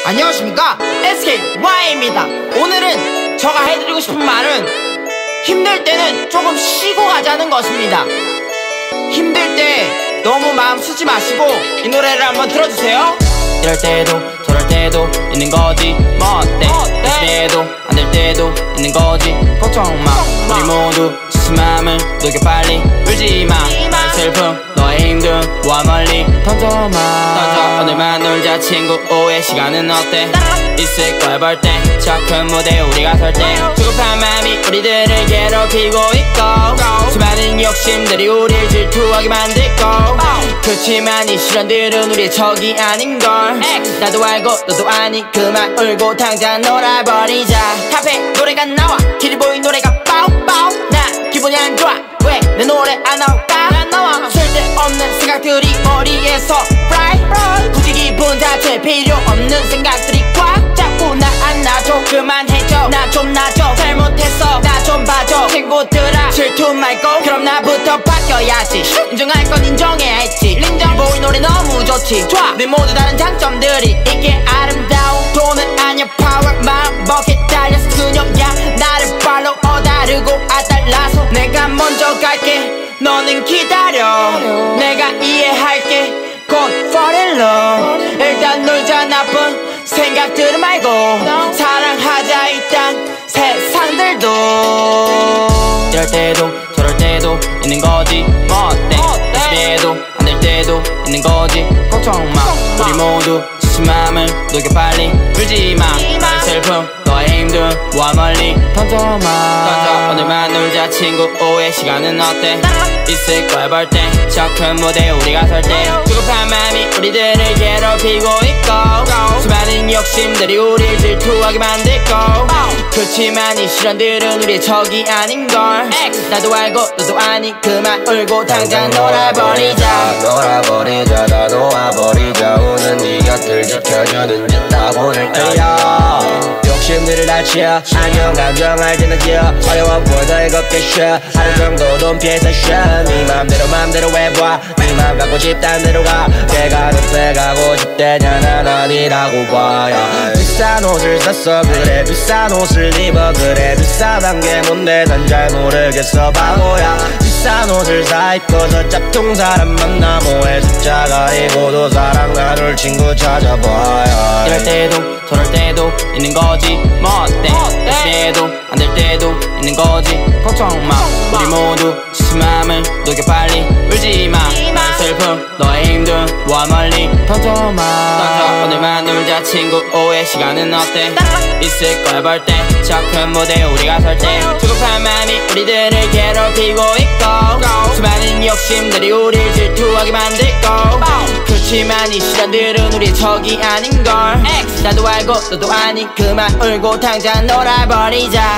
안녕하십니까, SKY입니다. 오늘은 제가 해드리고 싶은 말은 힘들 때는 조금 쉬고 가자는 것입니다. 힘들 때 너무 마음 쓰지 마시고 이 노래를 한번 들어주세요. 이럴 때도 저럴 때도 있는 거지 뭐 어때. 될 때도 안 될 때도 있는 거지 걱정 마. 우리 모두 지친 마음을 녹여 빨리 울지마. 너의 슬픔 너의 힘듦 모아 멀리 던져마. 던져 오늘만 놀자 친구. 오후의 시간은 어때. 있을 거야 볼 때 저 큰 무대에 우리가 설 때 조급한 마음이 우리들을 괴롭히고 있고 수많은 욕심들이 우리를 질투하게 만들고 그렇지만 이 시련들은 우리의 적이 아닌걸. 나도 알고 너도 아니 그만 울고 당장 놀아버리자. 앞에 노래가 나와 길이 보인 노래가 빠우빠우. 난 기분이 안 좋아 왜 내 노래 안 나올까. 안 나와. 쓸데없는 생각들이 머리에서 fry. 굳이 기분 자체 필요 없는 생각들이 꽉 잡고 나 안 놔줘. 그만해줘 나 좀 놔줘. 잘못했어 나 좀 봐줘. 친구들아 질투 말고 그럼 나부터 바뀌어야지. 인정할 건 인정해야 했지. 인정 보인 노래 너무 좋지. 좋아 우리 모두 다른 장점들이 이게 아름다워. 돈은 아니야 파워 마음 먹게 달려서 그녀야 나를 팔로우 다르고 아달라서 내가 먼저 갈게 너는 기다려. 내가 이해할게 곧 fall in love. 일단 놀자 나쁜 생각들 말고 사랑하자 일단 세상들도. 이럴 때도 저럴 때도 있는 거지 뭐 어때. 될 때도 안 될 때도 있는 거지 걱정 마. 우리 모두 지친 마음을 녹여 빨리 울지마. 너의 슬픔 너의 힘듦 모아 멀리 던져마. 던져 오늘만 놀자 친구. 오후의 시간은 어때. 있을 거야 볼 때 저 큰 무대에 우리가 설 때 조급한 마음이 우리들을 괴롭히고 있고 수많은 욕심들이 우리를 질투하게 만들고 그렇지만 이 시련들은 우리의 적이 아닌걸. 나도 알고 너도 아니 그만 울고 당장 놀아버리자. 놀아버리자 다 놓아버리자. 우는 네 곁을 지켜주는 듯 하고 늘 끌려. 욕심들을 다치어 안녕 감정할 때는 지어 어려워 보여도 이겁게 쉬어. 하루 정도 돈 피해서 쉬어. 네 맘대로 해봐. 네 맘 갖고 싶단 대로 가. 내가 넌 가고 싶대냐 난 아니라고 봐야. 비싼 옷을 샀어 그래 비싼 옷을 입어 그래 비싸단 게 뭔데 난 잘 모르겠어 바보야. 비싼 옷을 사 입고서 짭퉁 사람 만나 뭐해. 숫자가 이고도 사랑 나눌 친구 찾아봐야. 이럴 때도 저럴 때도 있는 거지 뭐 어때. 될 때도 안 될 때도 있는 거지 걱정 마. 우리 모두 지친 마음을 녹여 빨리 울지마. 너의 슬픔 너의 힘듦 모아 멀리 던져마. 던져 오늘만 놀자 친구. 오후의 시간은 어때. 있을 거야 볼 때 저 큰 무대에 우리가 설 때 조급한 마음이 우리들을 괴롭히고 있고 수많은 욕심들이 우리를 질투하게 만들고 그렇지만 이 시련들은 우리의 적이 아닌걸. 나도 알고 너도 아니 그만 울고 당장 놀아버리자.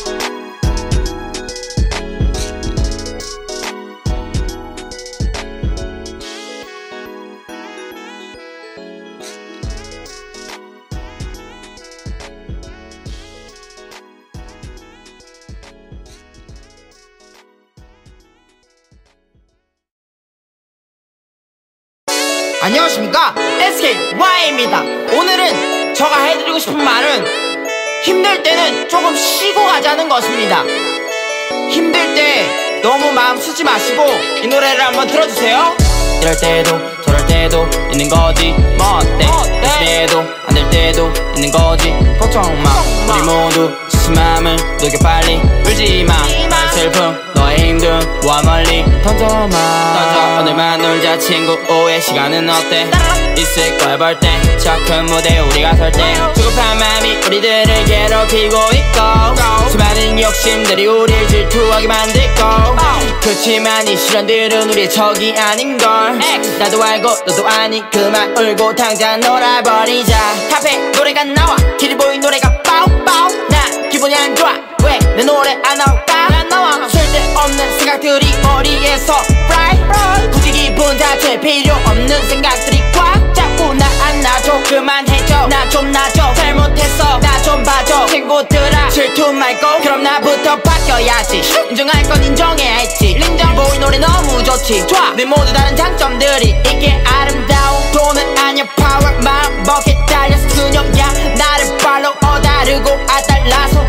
안녕하십니까, SKY입니다. 오늘은 제가 해드리고 싶은 말은 힘들 때는 조금 쉬고 가자는 것입니다. 힘들 때 너무 마음 쓰지 마시고 이 노래를 한번 들어주세요. 이럴 때도 저럴 때도 있는 거지 뭐 어때. 될 때도 안 될 때도 있는 거지 걱정 마. 우리 모두 지친 마음을 녹여 빨리 울지마. 너의 슬픔 너의 힘듦 모아 멀리 던져마. 던져 오늘만 놀자 친구. 오후의 시간은 어때. 있을 거야 볼 때 저 큰 무대에 우리가 설 때 조급한 마음이 우리들을 괴롭히고 있고 수많은 욕심들이 우리를 질투하게 만들고 그렇지만 이 시련들은 우리의 적이 아닌걸. 나도 알고 너도 아니 그만 울고 당장 놀아버리자. 앞에 노래가 나와 길이 보인 노래가 빠우빠우. 난 기분이 안 좋아 왜 내 노래 안 나올까. 안 나와. 쓸데없는 생각들이 머리에서 fry. 굳이 기분 자체 필요 없는 생각들이 꽉 잡고 나 안 놔줘. 그만해줘 나 좀 놔줘. 잘못했어 나 좀 봐줘. 친구들아 질투 말고 그럼 나부터 바뀌어야지. 인정할 건 인정해야 했지. 인정 보인 노래 너무 좋지. 좋아 우리 모두 다른 장점들이 이게 아름다워. 돈은 아니야 파워 마음 먹게 달려서 그녀야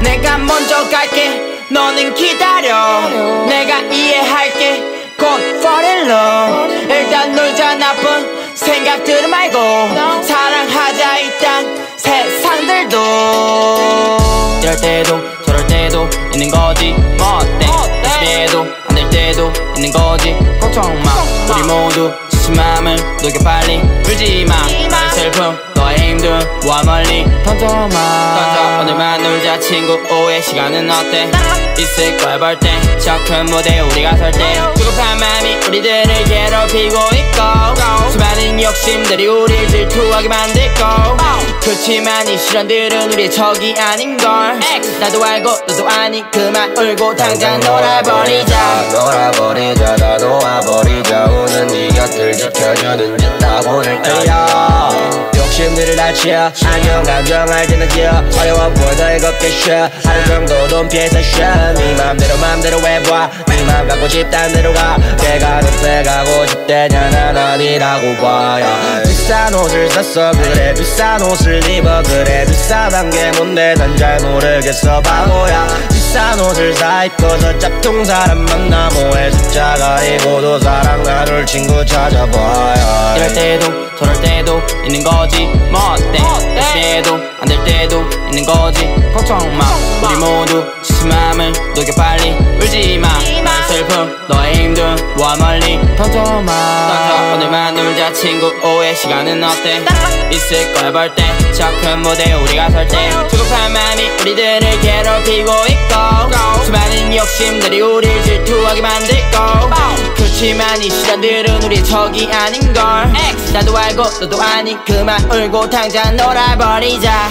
내가 먼저 갈게 너는 기다려 내가 이해할게 곧 fall in love 일단 놀자 나쁜 생각들 말고 사랑하자 일단 세상들도 이럴 때도 저럴 때도 있는 거지 뭐 어때 해도 안 될 때도 있는 거지 걱정마 우리 모두 지친 마음을 녹여 빨리 울지마 나의 슬픔 너의 힘든 모아 멀리 던져마 던져 오늘만 놀자 친구 오후의 시간은 어때 있을 거야 벌때 저 큰 무대에 우리가 설 때 조급한 마음이 우리들을 괴롭히고 있고 수많은 욕심들이 우릴 질투하게 만들고 그렇지만 이 시련들은 우리의 적이 아닌걸 나도 알고 너도 아니 그만 울고 당장 놀아버리자 놀아버리자 다 놓아버리자 오는 네 곁을 지켜주는 짓다고를 떠야 욕심들을 다쳐 안녕 감정할 때는 지어 어려워 보여도 이겁게 쉬어 하루 정도 돈 피해서 쉬어 네 맘대로 해봐 네 맘 갖고 싶단 대로 가 배가 높게 가고 싶대냐 난 아니라고 봐야 비싼 옷을 샀어 그래 비싼 옷을 입어 그래 비싸단 게 뭔데 난 잘 모르겠어 바보야 비싼 옷을 사 입고서 짝퉁 사람 만나 뭐해 숫자가 이고도 사랑 나눌 친구 찾아봐야 이럴 때도 저럴 때도 있는 거지 뭐 어때 해도 안 될 때도 있는 거지 걱정마 우리 모두 지친 마음을 녹여 빨리 울지마 나의 슬픔 너의 힘든 모아 멀리 던져마 던져 오늘만 놀자 친구 오후의 시간은 어때 있을 거야 벌때 저 큰 무대에 우리가 설 때 조급한 마음이 우리들을 괴롭히고 있고 수많은 욕심들이 우릴 질투하게 만들고 그렇지만 이 시련들은 우리의 적이 아닌걸 나도 알고 너도 아니 그만 울고 당장 놀아버리자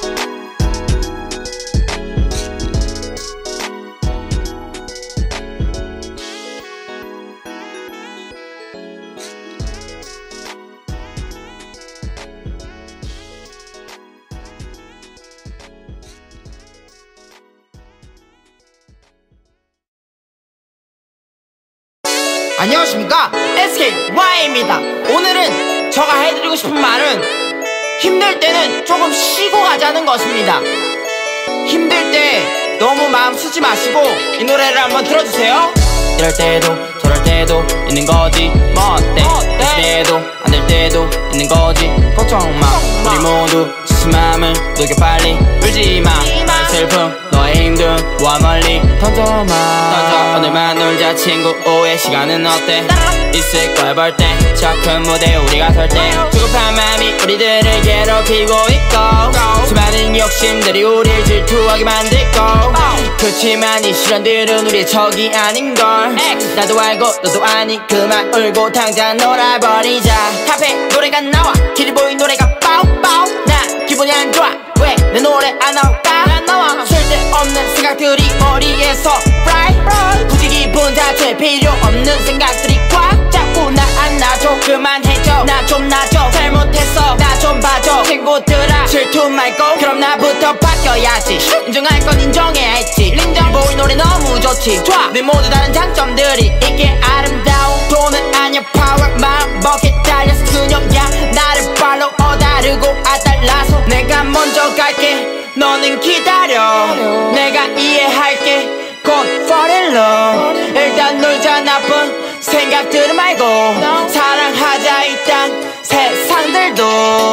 안녕하십니까 SKY입니다 오늘은 제가 해드리고 싶은 말은 힘들 때는 조금 쉬고 가자는 것입니다 힘들 때 너무 마음 쓰지 마시고 이 노래를 한번 들어주세요 이럴 때도 저럴 때도 있는 거지 뭐 어때 해도 안 될 때도 있는 거지 걱정마 우리 모두 지친 마음을 녹여 빨리 울지마 나의 슬픔 너의 힘든 모아 멀리 던져마 던져 오늘만 놀자 친구 오후의 시간은 어때 있을 거야 벌때 저 큰 무대에 우리가 설 때 조급한 마음이 우리들을 괴롭히고 있고 수많은 욕심들이 우릴 질투하게 만들고 그렇지만 이 시련들은 우리의 적이 아닌걸 나도 알고 너도 아니 그만 울고 당장 놀아버리자 카페 노래가 나와 길이 보인 노래가 빠우빠우 난 기분이 안 좋아 왜 내 노래 안 나올까 쓸데없는 생각들이 머리에서 fry 굳이 기분 자체 필요 없는 생각들이 꽉 잡고 날 안아줘 그만해줘 나 좀 놔줘 잘못했어 나 좀 봐줘 친구들아 질투 말고 그럼 나부터 바뀌어야지 인정할 건 인정해야지 인정 보이 노래 너무 좋지 좋아 내 모두 다른 장점들이 이게 아름다운 돈은 아니야 파워 마음 먹게 달려서 그녀야 나를 팔로우 다르고 아달라서 내가 먼저 갈게 너는 기다려 내가 이해할게 곧 fall in love 일단 놀자 나쁜 생각들 말고 사랑하자 일단 세상들도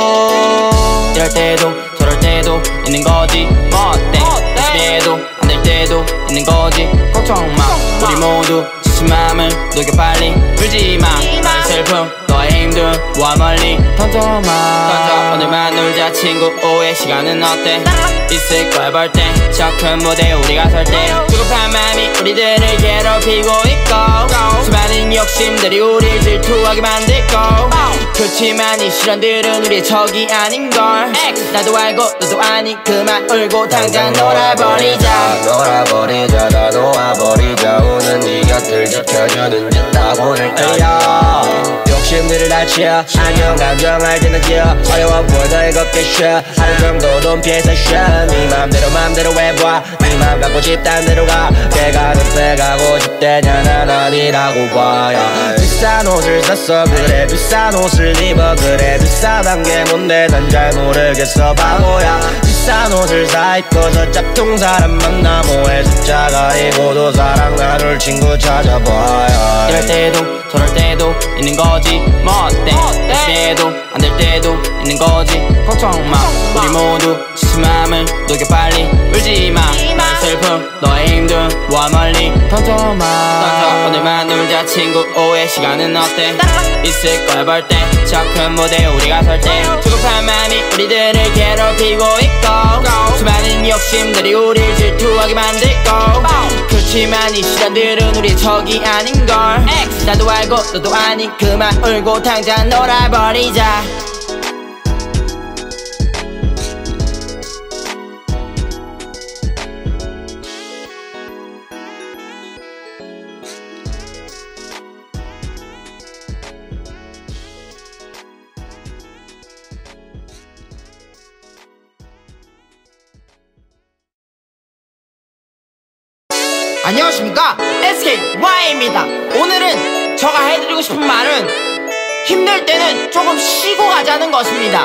이럴 때도 저럴 때도 있는 거지 뭐 어때 해도 안 될 때도 있는 거지 걱정마 우리 모두 지친 마음을 녹여 빨리 울지마 나의 슬픔 너의 힘든 모아 멀리 던져마 던져 오늘만 놀자 친구 오후의 시간은 어때 있을 거야 벌때 저 큰 무대에 우리가 설 때 조급한 마음이 우리들을 괴롭히고 있고 수많은 욕심들이 우릴 질투하게 만들고 그렇지만 이 시련들은 우리의 적이 아닌걸 나도 알고 너도 아니 그만 울고 당장 놀아버리자 놀아버리자 다 놓아버리자 오는 네 곁을 지켜주는 짓다고를 떠야 욕심들을 다쳐 안녕 감정할 때는 지어 어려워 보여도 이겁게 쉬어 하루 정도 돈 피해서 쉬어 네 맘대로 해봐 네 맘 갖고 싶단 대로 가 배가 높게 가고 싶대냐 난 아니라고 봐야 비싼 옷을 샀어 그래 비싼 옷을 입어 그래 비싸단 게 뭔데 난 잘 모르겠어 바보야 비싼 옷을 사입고서 짭퉁 사람 만나 뭐해 숫자가 이고도 사랑 나눌 친구 찾아봐야 이럴 때도 저럴 때도 있는 거지 뭐 어때 해도 안 될 때도 있는 거지 걱정 마 우리 모두 지친 맘을 녹여 빨리 울지마 나의 슬픔 너의 힘든 와 멀리 던져마 던져 오늘만 놀자 친구 오후의 시간은 어때 있을 거야 벌떼 저 큰 무대에 우리가 설 때 조급한 맘이 우리들을 괴롭히고 있고 수많은 욕심들이 우릴 질투하게 만들고 그렇지만 이 시련들은 우리의 적이 아닌걸 나도 알고 너도 아니 그만 울고 당장 놀아버리자 안녕하십니까 SKY입니다. 오늘은 제가 해드리고 싶은 말은 힘들 때는 조금 쉬고 가자는 것입니다.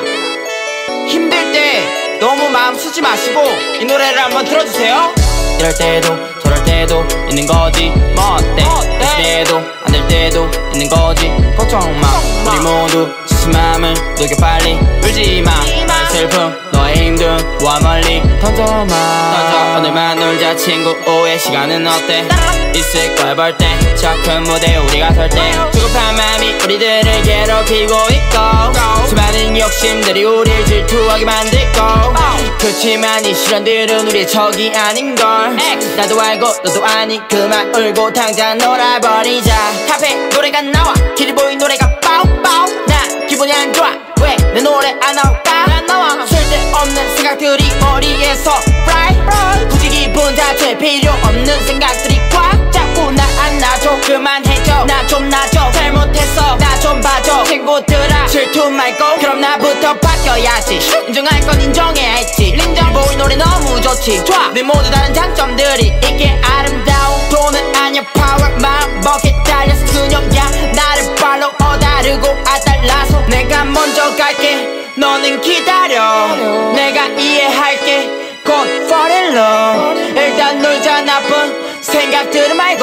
힘들 때 너무 마음 쓰지 마시고 이 노래를 한번 들어주세요. 이럴 때도 저럴 때도 있는 거지 뭐 어때 해도 안 될 때도 있는 거지 걱정 마 우리 모두 지친 맘을 녹여 빨리 울지마 나의 슬픔 너의 힘든 와 멀리 던져마 던져 오늘만 놀자 친구 오후의 시간은 어때 있을 거야 벌떼 저 큰 무대에 우리가 설 때 조급한 맘이 우리들을 괴롭히고 있고 수많은 욕심들이 우릴 질투하게 만들고 그렇지만 이 시련들은 우리의 적이 아닌걸 나도 알고 너도 아니 그만 울고 당장 놀아버리자 카페 노래가 나와 길이 보인 노래가 빠우빠우 나 기분이 안 좋아 왜 내 노래 안 나올까 쓸데없는 생각들이 머리에서 fry 굳이 기분 자체 필요 없는 생각들이 꽉 잡고 날 안 놔줘 그만해줘 나 좀 놔줘 잘못했어 나 좀 봐줘 친구들아 질투 말고 그럼 나부터 바뀌어야지 인정할 건 인정해야지 인정 보이 노래 너무 좋지 좋아 내 모두 다른 장점들이 이게 아름다운 돈은 아니야 파워 마음 먹게 달려서 그녀야 나를 팔로우 다르고 아달라서 내가 먼저 갈게 너는 기다려 내가 이해할게 곧 fall in love 일단 놀자 나쁜 생각들은 말고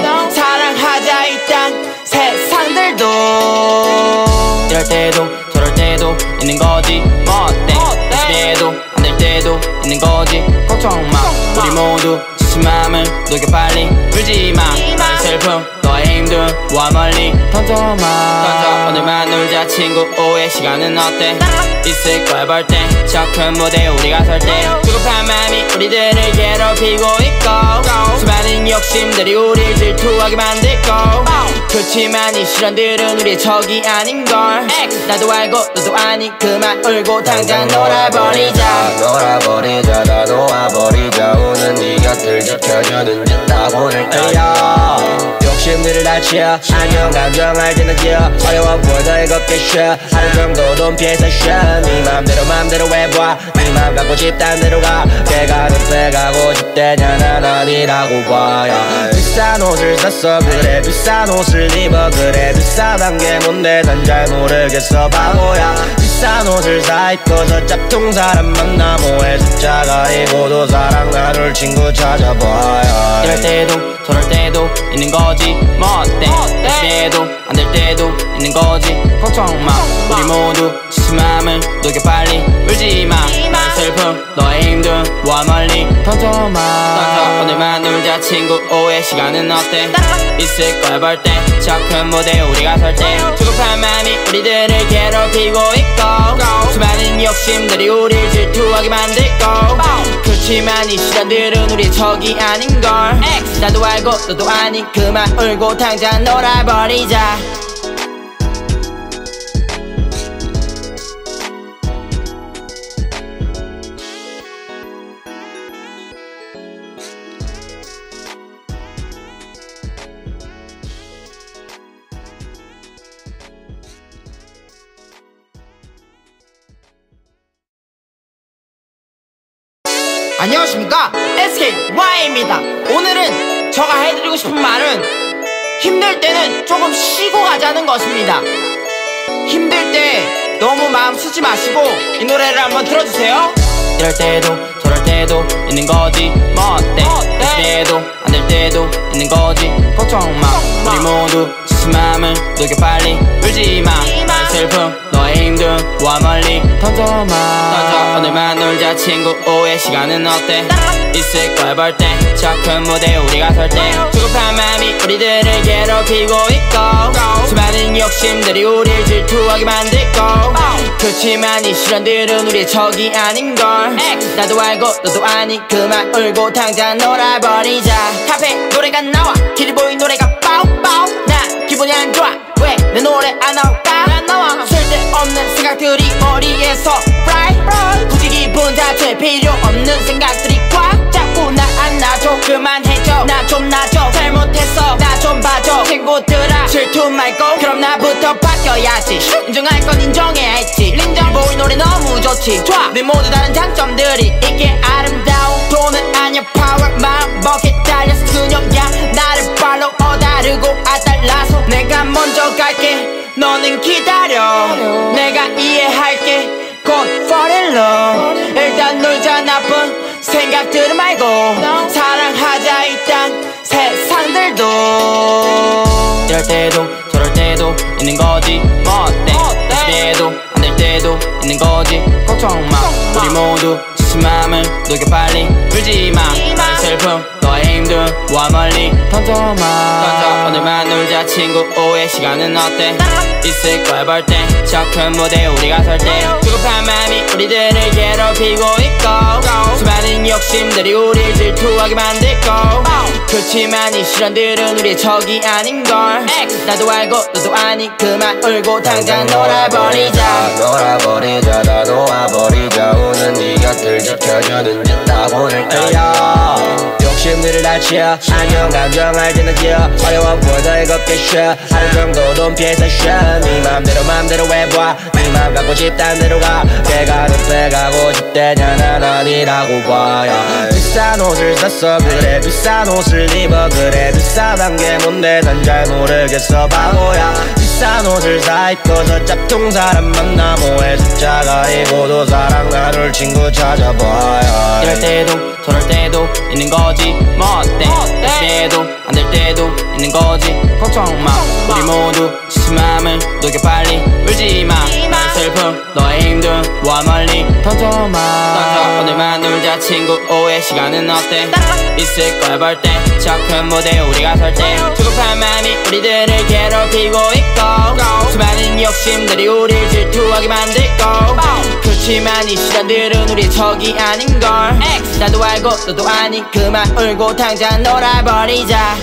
사랑하자 일단 세상들도 이럴 때도 저럴 때도 있는 거지 뭐 어때 해도 안 될 때도 있는 거지 걱정 마 우리 모두 지친 맘을 녹여 빨리 울지마 나의 슬픔 너의 힘든 와 멀리 던져마 던져 오늘만 놀자 친구 오후의 시간은 어때 있을 거야 벌떼 저 큰 무대에 우리가 설 때 조급한 맘이 우리들을 괴롭히고 있고 수많은 욕심들이 우릴 질투하게 만들고 그렇지만 이 시련들은 우리의 적이 아닌걸 나도 알고 너도 아니 그만 울고 당장 놀아버리자 놀아버리자 다 놓아버리자 오는 네 곁을 지켜주는 듯 따고를 떠야 욕심들을 다쳐 안녕 감정할 때는 지어 어려워 보여도 이겁게 쉬어 하루 정도 돈 피해서 쉬어 네 맘대로 해봐 네 맘 갖고 싶단 대로 가 내가 급해 가고 싶대냐 난 아니라고 봐야 비싼 옷을 샀어 그래 비싼 옷을 입어 그래 비싸단 게 뭔데 난 잘 모르겠어 바보야 비싼 옷을 사입고서 짭퉁 사람 만나 뭐해 숫자가 이고도 사랑 나눌 친구 찾아봐야 이럴 때도 저럴 때도 있는 거지 뭐 어때 해도 안 될 때도 있는 거지 걱정 마 우리 모두 지친 맘을 녹여 빨리 울지마 나의 슬픔 너의 힘든 와 멀리 던져마 던져 오늘만 놀자 친구 오후의 시간은 어때 있을 거야 벌떼 저 큰 무대에 우리가 설 때 조급한 맘이 우리들을 괴롭히고 있고 수많은 욕심들이 우릴 질투하게 만들고 그렇지만 이 시련들은 우리의 적이 아닌걸 나도 알고 너도 아니 그만 울고 당장 놀아버리자 안녕하십니까 SKY입니다. 오늘은 제가 해드리고 싶은 말은 힘들 때는 조금 쉬고 가자는 것입니다. 힘들 때 너무 마음 쓰지 마시고 이 노래를 한번 들어주세요. 이럴 때도 저럴 때도 있는 거지 뭐 어때 열심히 해도 안 될 때도 있는 거지 걱정 마 우리 모두 지친 맘을 녹여 빨리 울지마 나의 슬픔 너의 힘든 와 멀리 던져마 던져 오늘만 놀자 친구 오후의 시간은 어때 있을 거야 벌때 저 큰 무대에 우리가 설때 조급한 맘이 우리들을 괴롭히고 있고 수많은 욕심들이 우릴 질투하게 만들고 그치만 이 시련들은 우리의 적이 아닌걸 나도 알고 너도 아니 그만 울고 당장 놀아버리자 카페 노래가 나와 길이 보인 노래가 빠우빠우 나 기분이 안 좋아 왜 내 노래 안 나올까 쓸데없는 생각들이 머리에서 fly 굳이 기분 자체 필요 없는 생각들이 꽉 잡고 나 안 놔줘 그만해줘 나 좀 놔줘 잘못했어 나 좀 봐줘 친구들아 질투 말고 그럼 나부터 바뀌어야지 인정할 건 인정해야지 인정 보인 노래 너무 좋지 좋아 우리 모두 다른 장점들이 이게 아름다워 돈은 아니야 파워 마음 먹게 달려서 그녀야 나를 팔로우 다르고 아달라서 내가 먼저 갈게 너는 기다려 내가 이해할게 곧 fall in love 일단 놀자 나쁜 생각들은 말고 사랑하자 일단 세상들도 이럴 때도 저럴 때도 있는 거지 뭐 어때 열심히 해도 안 될 때도 있는 거지 걱정 마 우리 모두 지친 맘을 녹여 빨리 울지마 나의 슬픔 너의 힘든 와 멀리 던져마 던져 오늘만 놀자 친구 오후의 시간은 어때 있을 거야 벌때 저 큰 무대에 우리가 설때 조급한 맘이 우리들을 괴롭히고 있고 수많은 욕심들이 우릴 질투하게 만들고 그치만 이 시련들은 우리의 적이 아닌걸 나도 알고 너도 아니 그만 울고 당장 놀아버리자 놀아버리자 다 놓아버리자 우는 네 곁을 지켜주는 듯다 보낼거야 욕심들을 다쳐 안녕 감정할 때는 지어 어려워 보여도 이겁게 쉬어 하루 정도 돈 피해서 쉬어 네 맘대로 해봐 네 맘 갖고 싶단 대로 가 내가 급해 가고 싶대냐 난 아니라고 봐야 비싼 옷을 샀어 그래 비싼 옷을 입어 그래 비싸단 게 뭔데 난 잘 모르겠어 바보야 비싼 옷을 사 입고서 짭퉁 사람 만나 뭐해 숫자가 아니고도 사랑 나눌 친구 찾아봐야 이럴 때도 저럴 때도 있는 거지 뭐 어때 열심히 해도 안 될 때도 있는 거지 걱정 마 우리 모두 지친 맘을 녹여 빨리 울지마 나의 슬픔 너의 힘든 와 멀리 던져마 던져 오늘만 놀자 친구 오후의 시간은 어때 있을 거야 벌때 저 큰 무대에 우리가 설때 조급한 맘이 우리들을 괴롭히고 있고 수많은 욕심들이 우릴 질투하게 만들고 그치만 이 시련들은 우리의 적이 아닌걸 나도 알고 너도 아니 그만 울고 당장 놀아버리자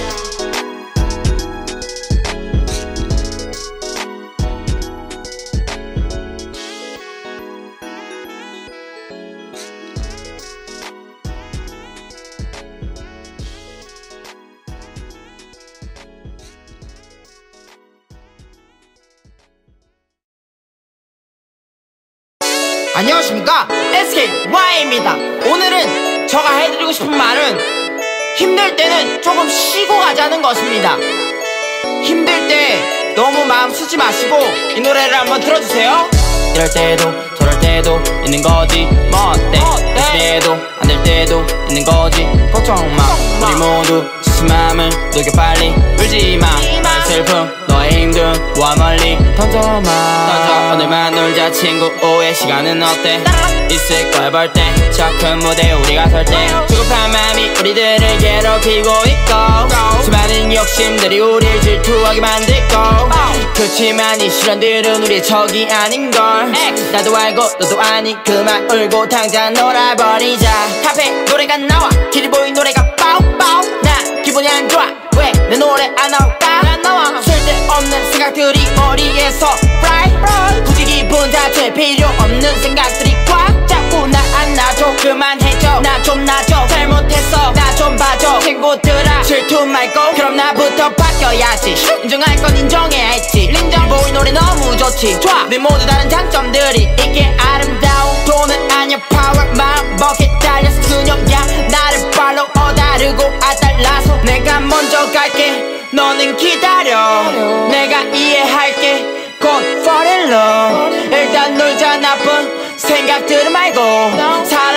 안녕하십니까 SKY입니다 오늘은 제가 해드리고 싶은 말은 힘들 때는 조금 쉬고 가자는 것입니다 힘들 때 너무 마음 쓰지 마시고 이 노래를 한번 들어주세요 이럴 때도 저럴 때도 있는 거지 뭐 어때 열심히 해도 안 될 때도 있는 거지 걱정 마 우리 모두 지친 맘을 녹여 빨리 울지마 나의 슬픔 너의 힘든 와 멀리 던져마 던져 오늘만 놀자 친구 오후의 시간은 어때 있을 거야 벌때 저 큰 무대에 우리가 설때 조급한 맘이 우리들을 괴롭히고 있고 수많은 욕심들이 우릴 질투하게 만들고 그치만 이 시련들은 우리의 적이 아닌걸 나도 알고 너도 아니 그만 울고 당장 놀아버리자 카페 노래가 나와 길이 보인 노래가 빠우빠우 나 기분이 안 좋아 왜 내 노래 안 나올까 쓸데없는 생각들이 머리에서 fly 굳이 기분 자체 필요 없는 생각들이 꽉 잡고 나 안 놔줘 그만해줘 나 좀 놔줘 잘못했어 나 좀 봐줘 친구들아 질투 말고 그럼 나부터 바뀌어야지 인정할 건 인정해야지 인정 보인 노래 너무 좋지 좋아 우리 모두 다른 장점들이 이게 아름다워 돈은 아니야 파워 마음 먹게 달려서 그녀야 나를 팔로우 다르고 아달라서 내가 먼저 갈게 너는 기다려 내가 이해할게 곧 fall in love 일단 놀자 나쁜 생각들은 말고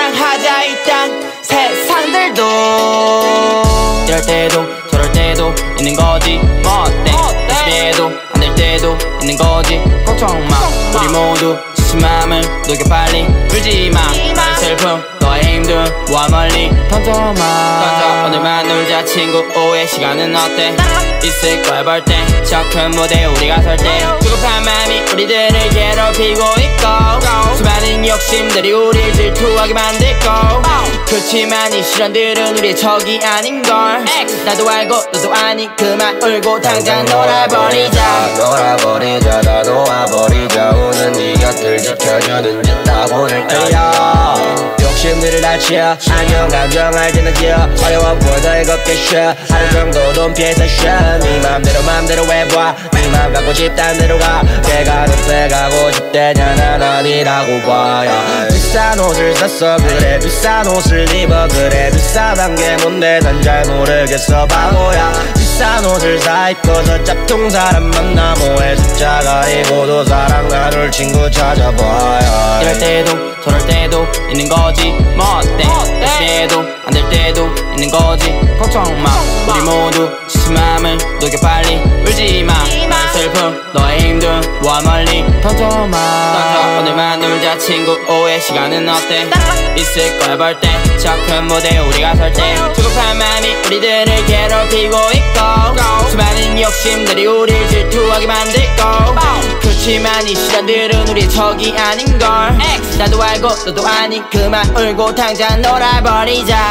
세상들도 이럴 때도 저럴 때도 있는 거지. 뭐 어때? 열심히 해도 안 될 때도 있는 거지. 걱정 마, 우리 모두 지친 마음을 녹여 빨리 울지마. 나의 슬픔 너의 힘든 모아 멀리 던져 오늘만 놀자 친구. 오후의 시간은 어때? 있을 거야 벌떼. 저 큰 무대에 우리가 설 때 조급한 마음이 우리들을 괴롭히고 있고 수많은 욕심들이 우릴 질투하게 만들고 그렇지만 이 시련들은 우리의 적이 아닌걸. 나도 알고 너도 아니 그만 울고 당장 놀아버리자. 놀아버리자 다 놓아버리자. 우는 네 곁을 지켜주는 듯다 보낼 거야. 욕심들을 다 치워 안녕 감정 알지는 지어 어려워 보여도 이겁게 쉬어 하루 정도 돈 피해서 쉬어. 네 맘대로 해봐. 네 맘 갖고 싶단 대로 가. 배가 급해 가고 싶대냐 난 아니라고 봐야. 비싼 옷을 샀어 그래 비싼 옷을 입어 그래 비싸단 게 뭔데 난 잘 모르겠어 바보야. 비싼 옷을 사 입고서 짭퉁 사람 만나 뭐해 숫자가 이고도 사랑 나눌 친구 찾아봐야. 이럴 때도 저럴 때도 있는 거지. 뭐 어때? 열심히 해도 안 될 때도 있는 거지. 걱정 마, 우리 모두 지친 마음을 녹여 빨리 울지마. 나의 슬픔 너의 힘든 모아 멀리 던져 오늘만 놀자 친구. 오후의 시간은 어때? 있을 거야 벌떼. 저 큰 무대에 우리가 설 때 조급한 마음이 우리들을 괴롭히고 있고 수많은 욕심들이 우릴 질투하게 만들고 그렇지만 이 시련들은 우리의 적이 아닌걸. 나도 알고 너도 아니 그만 울고 당장 놀아버리자.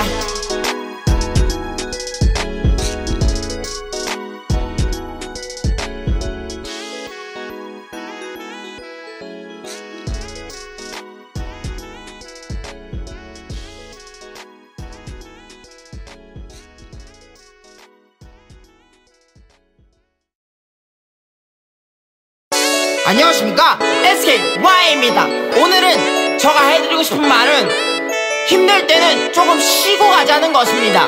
안녕하십니까, SKY입니다. 오늘은 제가 해드리고 싶은 말은 힘들 때는 조금 쉬고 가자는 것입니다.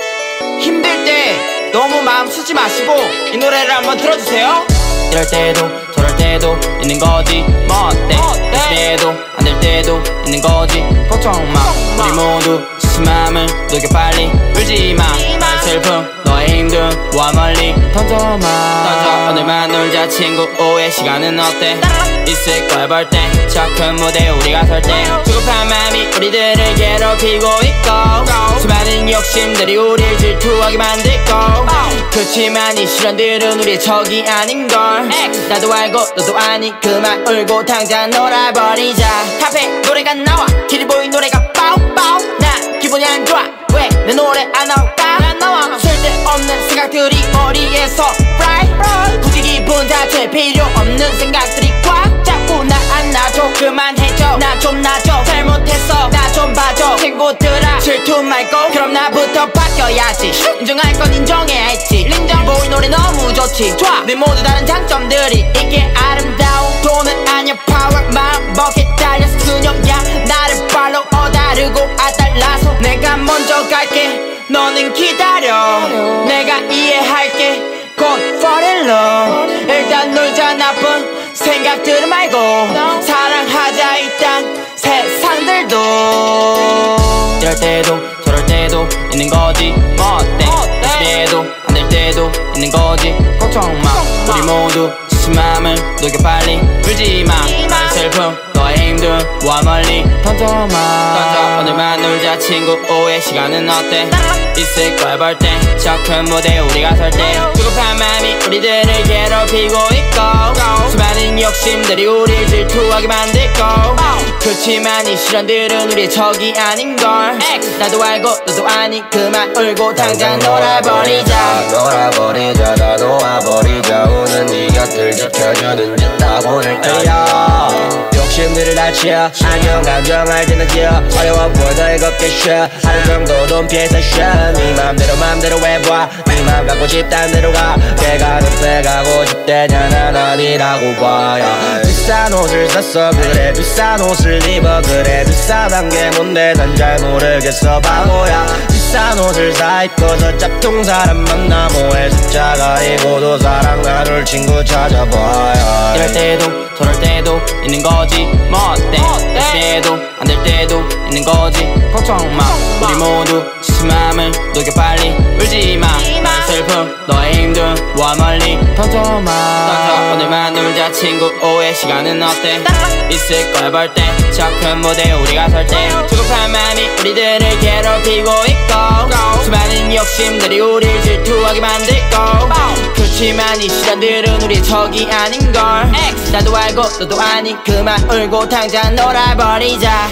힘들 때 너무 마음 쓰지 마시고 이 노래를 한번 들어주세요. 이럴 때도 저럴 때도 있는 거지. 뭐 어때? 열심히 해도 안 될 때도 있는 거지. 걱정 마, 우리 모두 지친 마음을 녹여 빨리 울지마. 나의 슬픔 너의 힘든 모아 멀리 던져 오늘만 놀자 친구. 오후의 시간은 어때? 있을 거야 벌떼. 저 큰 무대에 우리가 설 때 조급한 마음이 우리들을 괴롭히고 있고 수많은 욕심들이 우릴 질투하게 만들고 그렇지만 이 시련들은 우리의 적이 아닌걸. 나도 알고 너도 아니 그만 울고 당장 놀아버리자. 카페 노래가 나와 길이 보인 노래가 빠우빠우. 나 기분이 안 좋아 왜 내 노래 안 나올까? 쓸데없는 생각들이 머리에서 fry. 굳이 기분 자체 필요 없는 생각들이 꽉 잡고 나 안 놔줘. 그만해줘 나 좀 놔줘. 잘못했어 나 좀 봐줘. 친구들아 질투 말고 그럼 나부터 바뀌어야지. 인정할 건 인정해야 했지. 린정보이 노래 너무 좋지. 좋아 우리 모두 다른 장점들이 이게 아름다워. 돈은 아니야 파워 마음 먹게 달려서 그녀야 나를 팔로우 다르고 아달라서 내가 먼저 갈게 너는 기다려. 내가 이해할게 곧 fall in love. 일단 놀자 나쁜 생각들 말고 사랑하자 일단 세상들도 이럴 때도 저럴 때도 있는 거지. 뭐 어때? 열심히 해도 안 될 때도 있는 거지. 걱정 마, 우리 모두 지친 마음을 녹여 빨리 울지마. 나의 슬픔 너의 힘든 모아 멀리 던져 오늘만 놀자 친구. 오후의 시간은 어때? 있을 거야 벌떼. 저 큰 무대에 우리가 설 때 조급한 마음이 우리들을 괴롭히고 있고 수많은 욕심들이 우릴 질투하게 만들고 그렇지만 이 시련들은 우리의 적이 아닌걸. 나도 알고 너도 아니 그만 울고 당장 놀아버리자. 놀아버리자 다 놓아버리자. 우는 네 곁을 지켜주는 듯다 보낼 거야. 욕심들을 다 치워 안녕 감정 알지는 지어 어려워 보여도 이겁게 쉬어 하루 정도 돈 피해서 쉬어. 네 맘대로 해봐. 네 맘 갖고 싶단 대로 가. 배가 급해 가고 싶대냐 난 아니라고 봐야. 비싼 옷을 샀어 그래 비싼 옷을 입어 그래 비싸단 게 뭔데 난 잘 모르겠어 바보야. 비싼 옷을 사 입고서 짭퉁 사람 만나 뭐해 숫자가 이고도 사랑 나눌 친구 찾아봐야. 이럴 때도 저럴 때도 있는 거지. 뭐 어때? 열심히 해도 안 될 때도 있는 거지. 걱정 마, 우리 모두 지친 마음을 녹여 빨리 울지마 나의 슬픔 너의 힘든 와 멀리 던져 오늘만 놀자 친구 오후의 시간은 어때 있을 거야 벌떼 저 큰 무대에 우리가 설 때 조급한 마음이 우리들을 괴롭히고 있고 수많은 욕심들이 우릴 질투하게 만들고 그렇지만 이 시간들은 우리의 적이 아닌걸 나도 알고 너도 아니 그만 울고 당장 놀아버리자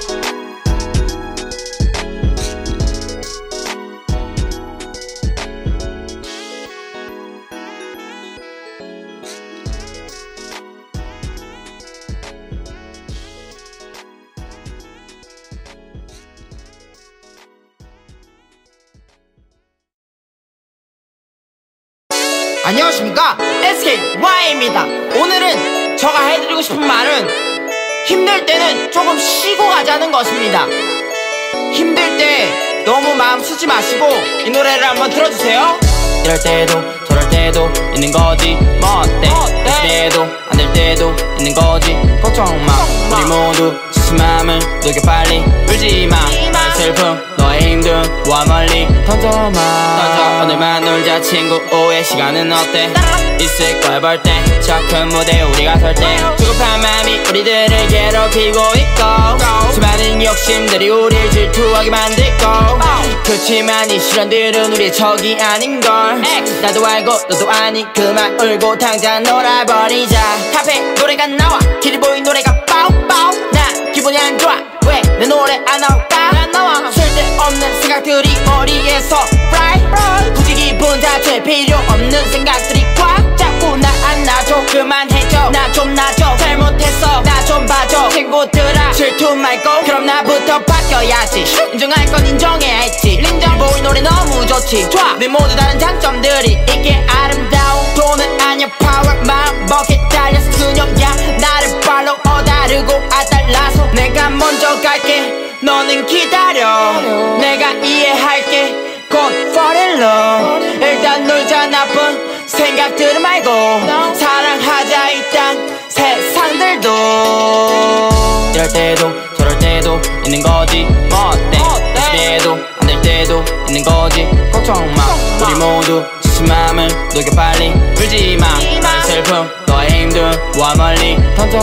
안녕하십니까 SKY입니다. 오늘은 제가 해드리고 싶은 말은 힘들 때는 조금 쉬고 가자는 것입니다. 힘들 때 너무 마음 쓰지 마시고 이 노래를 한번 들어주세요. 이럴 때도 저럴 때도 있는 거지 뭐 어때 될 때도 안 될 때도 있는 거지 걱정 마 우리 모두 지친 마음을 녹여 빨리 울지마 나의 슬픔 너의 힘든 와 멀리 던져 오늘만 놀자 친구 오후의 시간은 어때 있을 거야 벌떼 저 큰 무대에 우리가 설 때 조급한 마음이 우리들을 괴롭히고 있고 수많은 욕심들이 우릴 질투하게 만들고 그렇지만 이 시련들은 우리의 적이 아닌걸 나도 알고 너도 아니 그만 울고 당장 놀아버리자 앞에 노래가 나와 길이 보인 노래가 빠우빠우 나 기분이 안 좋아 왜 내 노래 안 나올까 쓸데없는 생각들이 머리에서 fry 굳이 기분 자체 필요 없는 생각들이 꽉 잡고 나 안 놔줘 그만해줘 나 좀 놔줘 잘못했어 나 좀 봐줘 친구들아 질투 말고 그럼 나부터 바뀌어야지 인정할 건 인정해야 했지 인정 보이 노래 너무 좋지 좋아 우리 모두 다른 장점들이 이게 아름다운 돈은 아니야 파워 마음 먹게 달려서 그녀야 나를 팔로우 다르고 아달라서 내가 먼저 갈게 너는 기다려 내가 이해할게 곧 fall in love 일단 놀자 나쁜 생각들 말고 사랑하자 이 땅 세상들도 이럴 때도 저럴 때도 있는 거지 뭐 어때 될 때도 안 될 때도 있는 거지 걱정 마 우리 모두 지친 마음을 녹여 빨리 울지마 나의 슬픔 너의 힘든 와 멀리 던져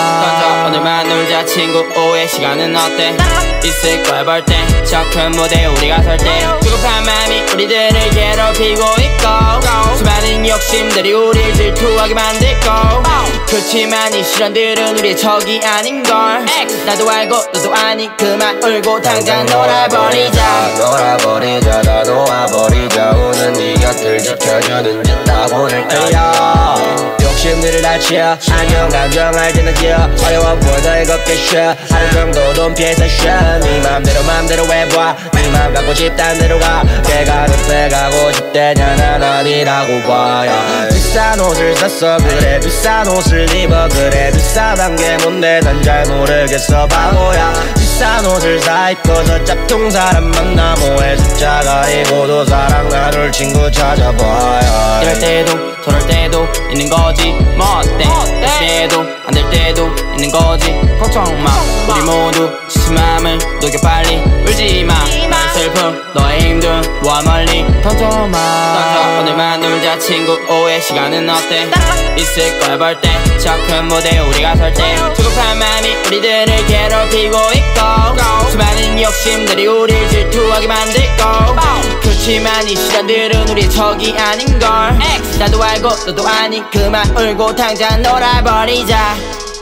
오늘만 놀자 친구 오후의 시간은 어때 있을 거야 벌떼 저 큰 무대에 우리가 설 때 조급한 마음이 우리들을 괴롭히고 있고 수많은 욕심들이 우릴 질투하게 만들고 그렇지만 이 시련들은 우리의 적이 아닌걸 나도 알고 너도 아니 그만 울고 당장 놀아버리자 다 놓아버리자 우는 네 곁을 지켜주는 짓다고 느껴야 욕심들을 다 치워 안녕 감정할 때는 지어 어려워 보여도 이겁게 쉬어 하루 정도 돈 피해서 쉬어 네 맘대로 해봐 네 맘 갖고 싶단 대로 가 내가 늪에 가고 싶대냐 난 아니라고 봐야 비싼 옷을 샀어 그래 비싼 옷을 입어 그래 비싸단 게 뭔데 난 잘 모르겠어 바보야 비싼 옷을 사 입고서 짝퉁 사람 만나 뭐해 숫자가 이고도 사랑 나눌 친구 찾아봐야 이럴 때도 저럴 때도 있는 거지 뭐 어때 될 때도 안 될 때도 있는 거지 걱정 마 우리 모두 지친 마음을 녹여 빨리 울지마 나의 슬픔 너의 힘든 와 멀리 던져 오늘만 놀자 친구 오후의 시간은 어때 있을 거야 벌떼 저 큰 무대에 우리가 설 때 조급한 마음이 우리들을 괴롭히고 있고 수많은 욕심들이 우릴 질투하게 만들고 그렇지만 이 시련들은 우리의 적이 아닌걸 나도 알고 너도 아니 그만 울고 당장 놀아버리자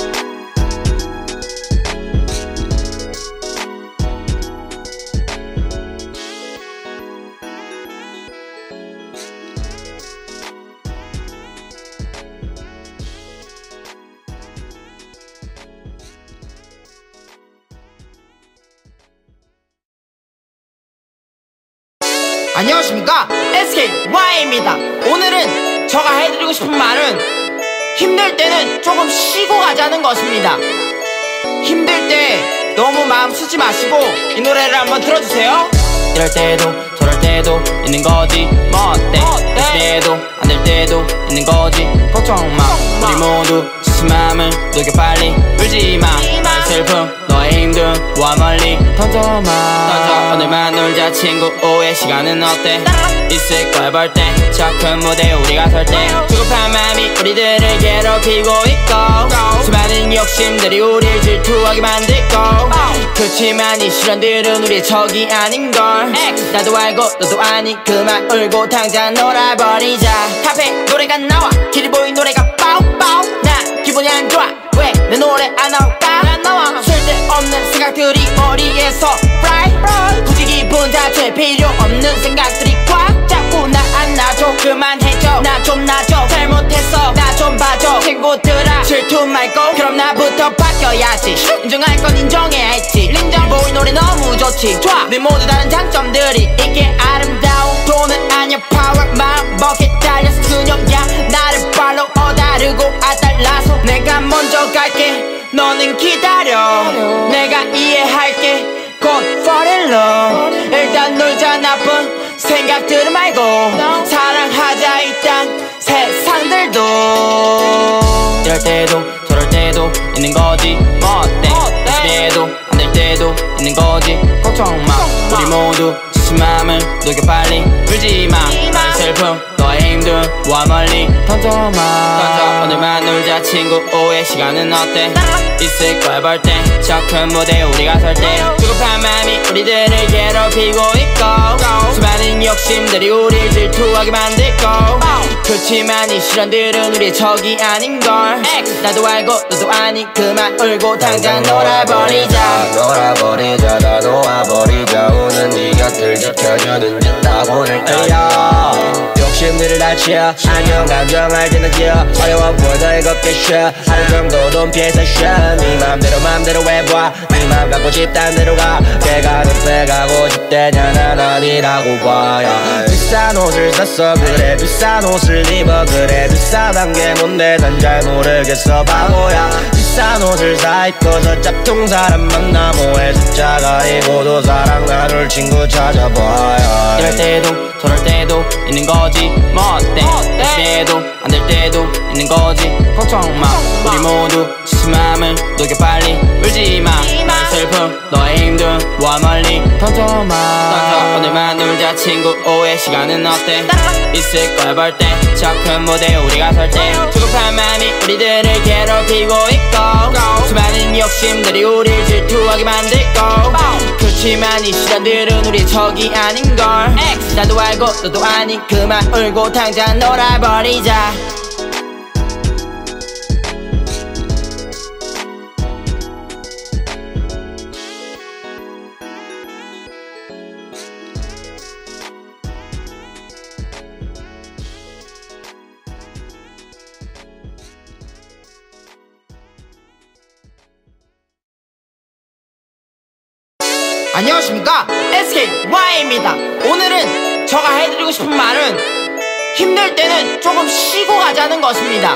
안녕하십니까 SKY입니다. 오늘은 제가 해드리고 싶은 말은 힘들 때는 조금 쉬고 가자는 것입니다. 힘들 때 너무 마음 쓰지 마시고 이 노래를 한번 들어주세요. 이럴 때도 저럴 때도 있는 거지 뭐 어때 될 때도 안 될 때도 있는 거지 걱정 마 우리 모두 지친 마음을 녹여 빨리 울지마 나의 슬픔 너의 힘든 와 멀리 던져 오늘만 놀자 친구 오후의 시간은 어때 있을 거야 벌떼 저 큰 무대에 우리가 설 때 조급한 마음이 우리들을 괴롭히고 있고 수많은 욕심들이 우리를 질투하게 만들고 그렇지만 이 시련들은 우리의 적이 아닌걸 나도 알고 너도 아니 그만 울고 당장 놀아버리자 앞에 노래가 나와 길이 보인 노래가 빠우빠우 난 기분이 안 좋아 왜 내 노래 안 나올까 쓸데없는 생각들이 머리에서 fry 굳이 기분 자체 필요 없는 생각들이 꽉 잡고 나 안 놔줘 그만해줘 나 좀 놔줘 잘못했어 나 좀 봐줘 친구들아 질투 말고 그럼 나부터 바뀌어야지 인정할 건 인정해야 했지 인정 보이 노래 너무 좋지 좋아 우리 모두 다른 장점들이 이게 아름다워 돈은 아니야 파워 마음 먹게 달려서 그녀야 나를 팔로우 다르고 아달라서 내가 먼저 갈게 너는 기다려 내가 이해할게 곧 fall in love 일단 놀자 나쁜 생각들 말고 사랑하자 일단 세상들도 이럴 때도 저럴 때도 있는 거지 뭐 어때 열심히 해도 안 될 때도 있는 거지 걱정 마 우리 모두 지친 마음을 녹여 빨리 울지마 나의 슬픔 너의 힘든 와 멀리 던져 오늘만 놀자 친구 오후의 시간은 어때 있을 거야 벌떼 저 큰 무대에 우리가 설 때 조급한 마음이 우리들을 괴롭히고 있고 수많은 욕심들이 우리를 질투하게 만들고 그렇지만 이 시련들은 우리의 적이 아닌걸 나도 알고 너도 아니 그만 울고 당장 놀아버리자 다 놓아버리자 오는 네 곁을 지켜주는 듯하고 늘때야 욕심들을 다 치워 안녕 감정할 때는 지어 어려워 보여도 이겁게 쉬어 하루 정도 돈 피해서 쉬어 네 맘대로 해봐 네 맘 갖고 싶단 대로 가 내가 넌 가고 싶대냐 난 아니라고 봐야 비싼 옷을 샀어 그래 비싼 옷을 입어 그래 비싸단 게 뭔데 난 잘 모르겠어 바보야 비싼 옷을 사 입고서 짭퉁 사람 만나 뭐해 숫자가 이고도 사랑 나눌 친구 찾아봐야 이럴 때도 저럴 때도 있는 거지 뭐 어때 열심히 해도 안 될 때도 있는 거지 걱정 마 우리 모두 지친 마음을 녹여 빨리 울지마 나의 슬픔 너의 힘든 와 멀리 던져 오늘만 놀자 친구 오후의 시간은 어때 있을 거야 벌떼 저 큰 무대에 우리가 설 때 조급한 마음이 우리들을 괴롭히고 있고 수많은 욕심들이 우리를 질투하게 만들고 그렇지만 이 시련들은 우리의 적이 아닌걸 나도 알고 너도 아니 그만 울고 당장 놀아버리자 안녕하십니까 SKY입니다 오늘은 제가 해드리고 싶은 말은 힘들 때는 조금 쉬고 가자는 것입니다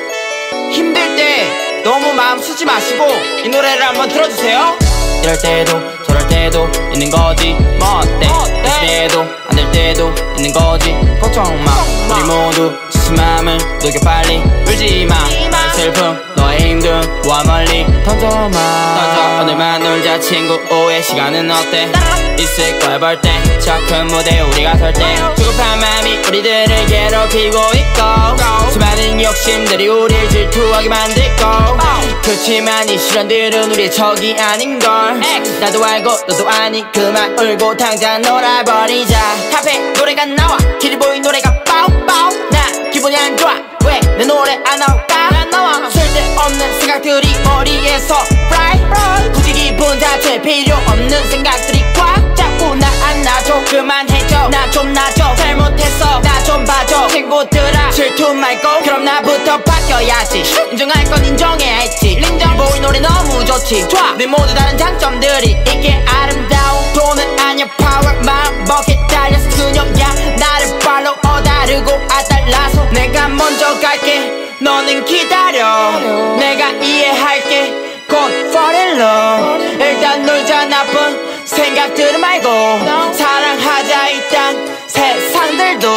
힘들 때 너무 마음 쓰지 마시고 이 노래를 한번 들어주세요 이럴 때도 저럴 때도 있는 거지 뭐 어때 열심히 해도 안 될 때도 있는 거지 걱정 마 우리 모두 지친 마음을 녹여 빨리 울지마 나의 슬픔 너의 힘든 와 멀리 던져 오늘만 놀자 친구 오후의 시간은 어때 있을 거야 벌떼 저 큰 무대에 우리가 설 때 조급한 마음이 우리들을 괴롭히고 있고 수많은 욕심들이 우리를 질투하게 만들고 그렇지만 이 시련들은 우리의 적이 아닌걸 나도 알고 너도 아니 그만 울고 당장 놀아버리자 앞에 노래가 나와 길이 보인 노래가 빠우빠우 난 기분이 안 좋아 왜 내 노래 안 나올까 쓸데없는 생각들이 머리에서 fry 굳이 기분 자체 필요 없는 생각들이 꽉 잡고 나 안 놔줘 그만해줘 나 좀 놔줘 잘못했어 나 좀 봐줘 친구들아 질투 말고 그럼 나부터 바뀌어야지 인정할 건 인정해야 했지 인정 보이 노래 너무 좋지 좋아 우리 모두 다른 장점들이 이게 아름다워 돈은 아니야 파워 마음 먹게 달려서 그녀야 나를 팔로우 다르고 아달라서 내가 먼저 갈게 너는 기다려 내가 이해할게 곧 fall in love 일단 놀자 나쁜 생각들 말고 사랑하자 일단 세상들도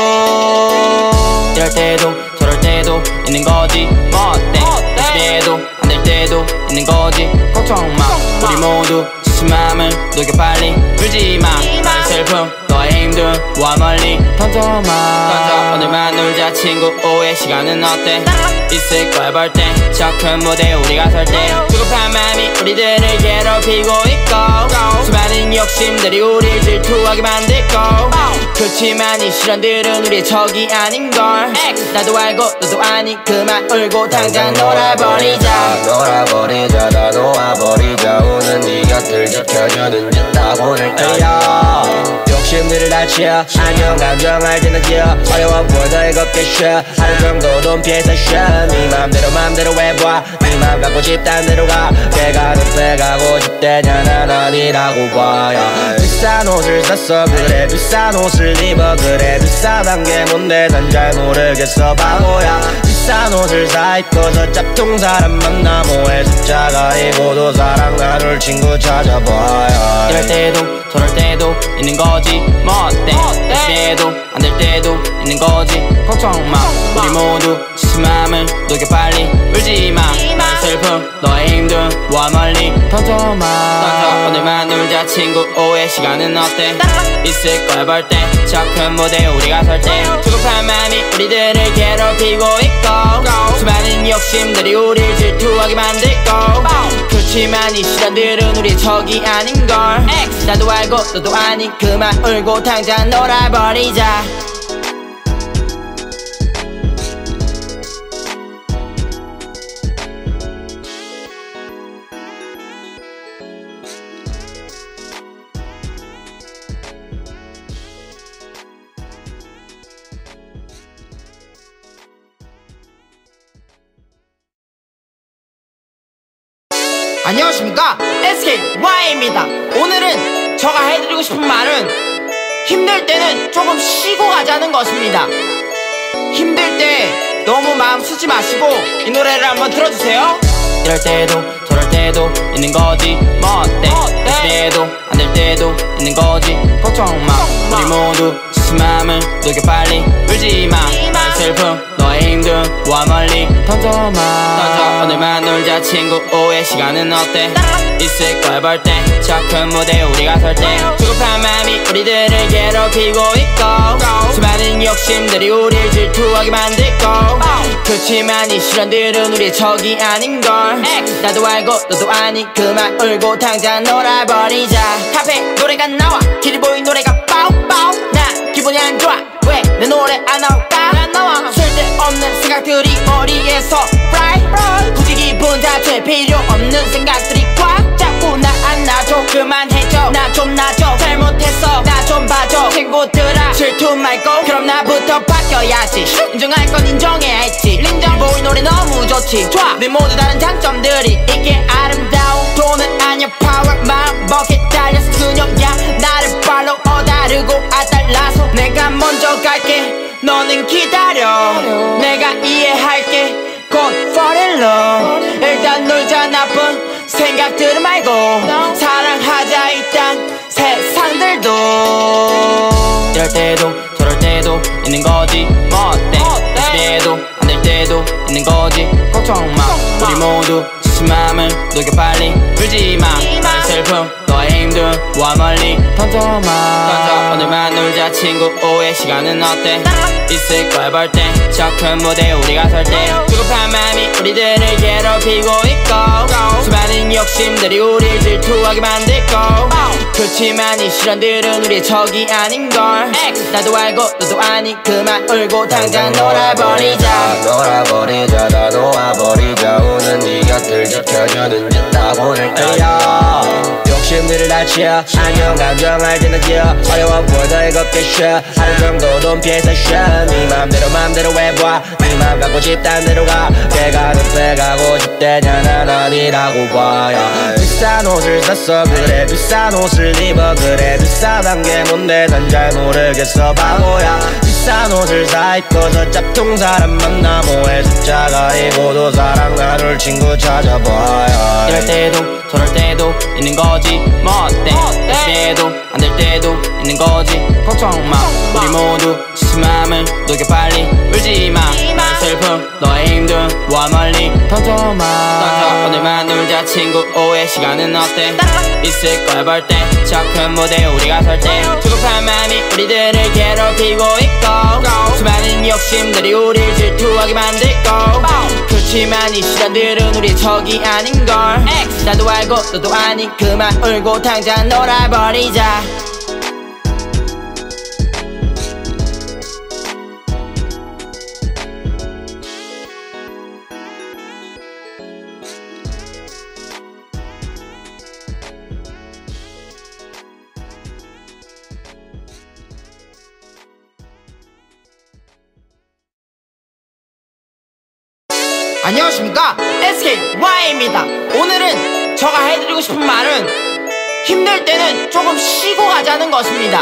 이럴 때도 저럴 때도 있는 거지 뭐 어때 열심히 해도 안 될 때도 있는 거지 걱정 마 마음을 녹여 빨리 울지마 나의 슬픔 너의 힘든 와 멀리 던져 오늘만 놀자 친구 오후의 시간은 어때 있을 거야 벌떼 저 큰 무대에 우리가 설 때 조급한 마음이 우리들을 괴롭히고 있고 수많은 욕심들이 우릴 질투하게 만들고 그렇지만 이 시련들은 우리의 적이 아닌걸 나도 알고 너도 아니 그만 울고 당장 놀아버리자 다 놓아버리자 오늘 네 곁을 지켜주는 짓다고를 떠야 욕심들을 다쳐 안녕 감정할 때는 지어 어려워 보여도 이겁게 쉬어 하루 정도 돈 피해서 쉬어 네 맘대로 해봐 네 맘 갖고 싶단 대로 가 배가 높게 가고 싶대냐 난 아니라고 봐야 비싼 옷을 샀어 그래 비싼 옷을 입어 그래 비싸단 게 뭔데 난 잘 모르겠어 바보야 비싼 옷을 사 입고서 짭퉁 사람 만나 뭐해 숫자가 이고도 사랑 나눌 친구 찾아봐야 이럴 때도 저럴 때도 있는 거지 뭐 어때 될 때도 안 될 때도 있는 거지 걱정 마 우리 모두 지친 마음을 녹여 빨리 울지마 나의 슬픔 너의 힘든 와 멀리 던져 오늘만 놀자 친구 오후의 시간은 어때 있을 거야 벌떼 저 큰 무대에 우리가 설 때 조급한 마음이 우리들을 괴롭히고 있고 수많은 욕심들이 우릴 질투하게 만들고 그렇지만 이 시련들은 우리의 적이 아닌걸 나도 알고 너도 아니 그만 울고 당장 놀아버리자 안녕하십니까 SKY입니다 오늘은 제가 해드리고 싶은 말은 힘들 때는 조금 쉬고 가자는 것입니다 힘들 때 너무 마음 쓰지 마시고 이 노래를 한번 들어주세요 이럴 때도 저럴 때도 있는 거지 뭐 어때 될 때도 안 될 때도 있는 거지 걱정 마 우리 모두 지친 마음을 녹여 빨리 울지마 나의 슬픔 너의 힘든 와 멀리 던져 오늘만 놀자 친구 오후의 시간은 어때 있을 거야 벌떼 저 큰 무대에 우리가 설 때 조급한 마음이 우리들을 괴롭히고 있고 수많은 욕심들이 우릴 질투하게 만들고 그렇지만 이 시련들은 우리의 적이 아닌걸 나도 알고 너도 아니 그만 울고 당장 놀아버리자 카페 노래가 나와 길이 보인 노래가 빠우빠우 난 기분이 안 좋아 왜 내 노래 안 나올까 쓸데없는 생각들이 머리에서 fry 굳이 기분 자체 필요 없는 생각들이 꽉 잡고 나 안 놔줘 그만해줘 나 좀 놔줘 잘못했어 나 좀 봐줘 친구들아 질투 말고 그럼 나부터 바뀌어야지 인정할 건 인정해야지 인정 보이 노래 너무 좋지 좋아 내 모두 다른 장점들이 이게 아름다운 돈은 아니야 파워 마음 먹게 달려서 그녀야 나를 팔로우 다르고 아달라서 내가 먼저 갈게 너는 기다려 내가 이해할게 곧 fall in love 일단 놀자 나쁜 생각들은 말고 사랑하자 일단 세상들도 이럴 때도 저럴 때도 있는 거지 뭐 어때 될 때도 안 될 때도 있는 거지 걱정 마 우리 모두 지친 마음을 녹여 빨리 울지마 나의 슬픔 너의 힘든 와 멀리 던져 오늘만 놀자 친구 오후의 시간은 어때 있을 거야 벌떼 저 큰 무대에 우리가 설 때 조급한 마음이 우리들을 괴롭히고 있고 수많은 욕심들이 우릴 질투하게 만들고 그렇지만 이 시련들은 우리의 적이 아닌걸 나도 알고 너도 아니 그만 울고 당장 놀아버리자 다 놓아버리자 오늘 네 곁을 지켜주는 짓다고를 떠야 욕심들을 다쳐 안녕 감정할 때는 지어 어려워 보여도 이겁게 쉬어 하루 정도 돈 피해서 쉬어 네 맘대로 해봐 네 맘 갖고 싶단 대로 가 배가 높게 가고 싶대냐 난 아니라고 봐야 비싼 옷을 샀어 그래 비싼 옷을 입어 그래 비싸단 게 뭔데 난 잘 모르겠어 바보야 비싼 옷을 사입고서 짭퉁 사람 만나 뭐해 숫자가 이고도 사랑 나눌 친구 찾아봐야 이럴 때도 저럴 때도 있는 거지 뭐 어때 열심히 해도 안 될 때도 있는 거지 걱정 마 우리 모두 지친 맘을 녹여 빨리 울지마 나의 슬픔 너의 힘든 와 멀리 던져마 던져 오늘만 놀자 친구 오후의 시간은 어때 있을 거야 벌떼 저 큰 무대에 우리가 설 때 조급한 맘이 우리들을 괴롭히고 있고 수많은 욕심들이 우릴 질투하게 만들고 그렇지만 이 시련들은 우리의 적이 아닌걸 나도 알고 너도 아니 그만 울고 당장 놀아버리자 안녕하십니까 SKY입니다. 오늘은 제가 해드리고 싶은 말은 힘들 때는 조금 쉬고 가자는 것입니다.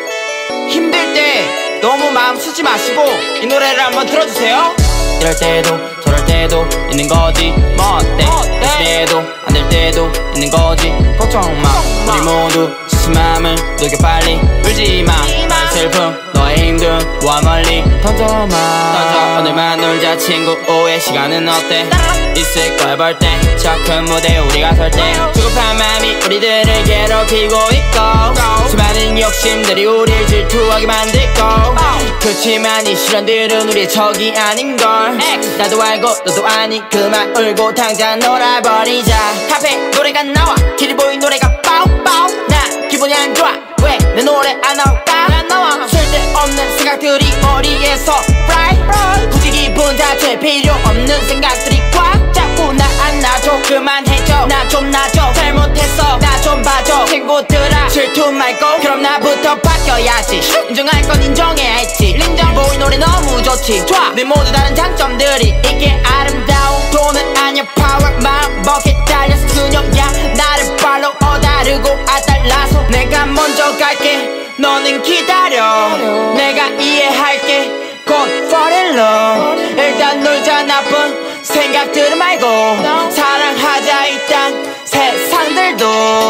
힘들 때 너무 마음 쓰지 마시고 이 노래를 한번 들어주세요. 이럴 때도 저럴 때도 있는 거지 뭐 어때 열심히 해도 안 될 때도 있는 거지 걱정 마 우리 모두 지친 맘을 녹여 빨리 울지마 나의 슬픔 너의 힘든 와 멀리 던져마 던져 오늘만 놀자 친구 오후의 시간은 어때 있을 거야 벌떼 저 큰 무대에 우리가 설 때 조급한 맘이 우리들을 괴롭히고 있고 수많은 욕심들이 우릴 질투하게 만들고 그렇지만 이 시련들은 우리의 적이 아닌걸 나도 알고 너도 아니 그만 울고 당장 놀아버리자 카페 노래가 나와 길이 보인 노래가 빠우빠우 나 기분이 안 좋아 왜 내 노래 안 나올까 쓸데없는 생각들이 머리에서 fry 굳이 기분 자체 필요 없는 생각들이 꽉 잡고 나 안 놔줘 그만해줘 나 좀 놔줘 잘못했어 나 좀 봐줘 친구들아 질투 말고 그럼 나부터 바뀌어야지 인정할 건 인정해야지 인정 보이 노래 너무 좋지 좋아 내 모두 다른 장점들이 이게 아름다운 돈은 아니야 파워 마음 먹게 달려서 그녀야 나를 팔로우 다르고 아달라서 내가 먼저 갈게 너는 기다려 내가 이해할게 곧 fall in love 일단 놀자 나쁜 생각들은 말고 사랑하자 일단 세상들도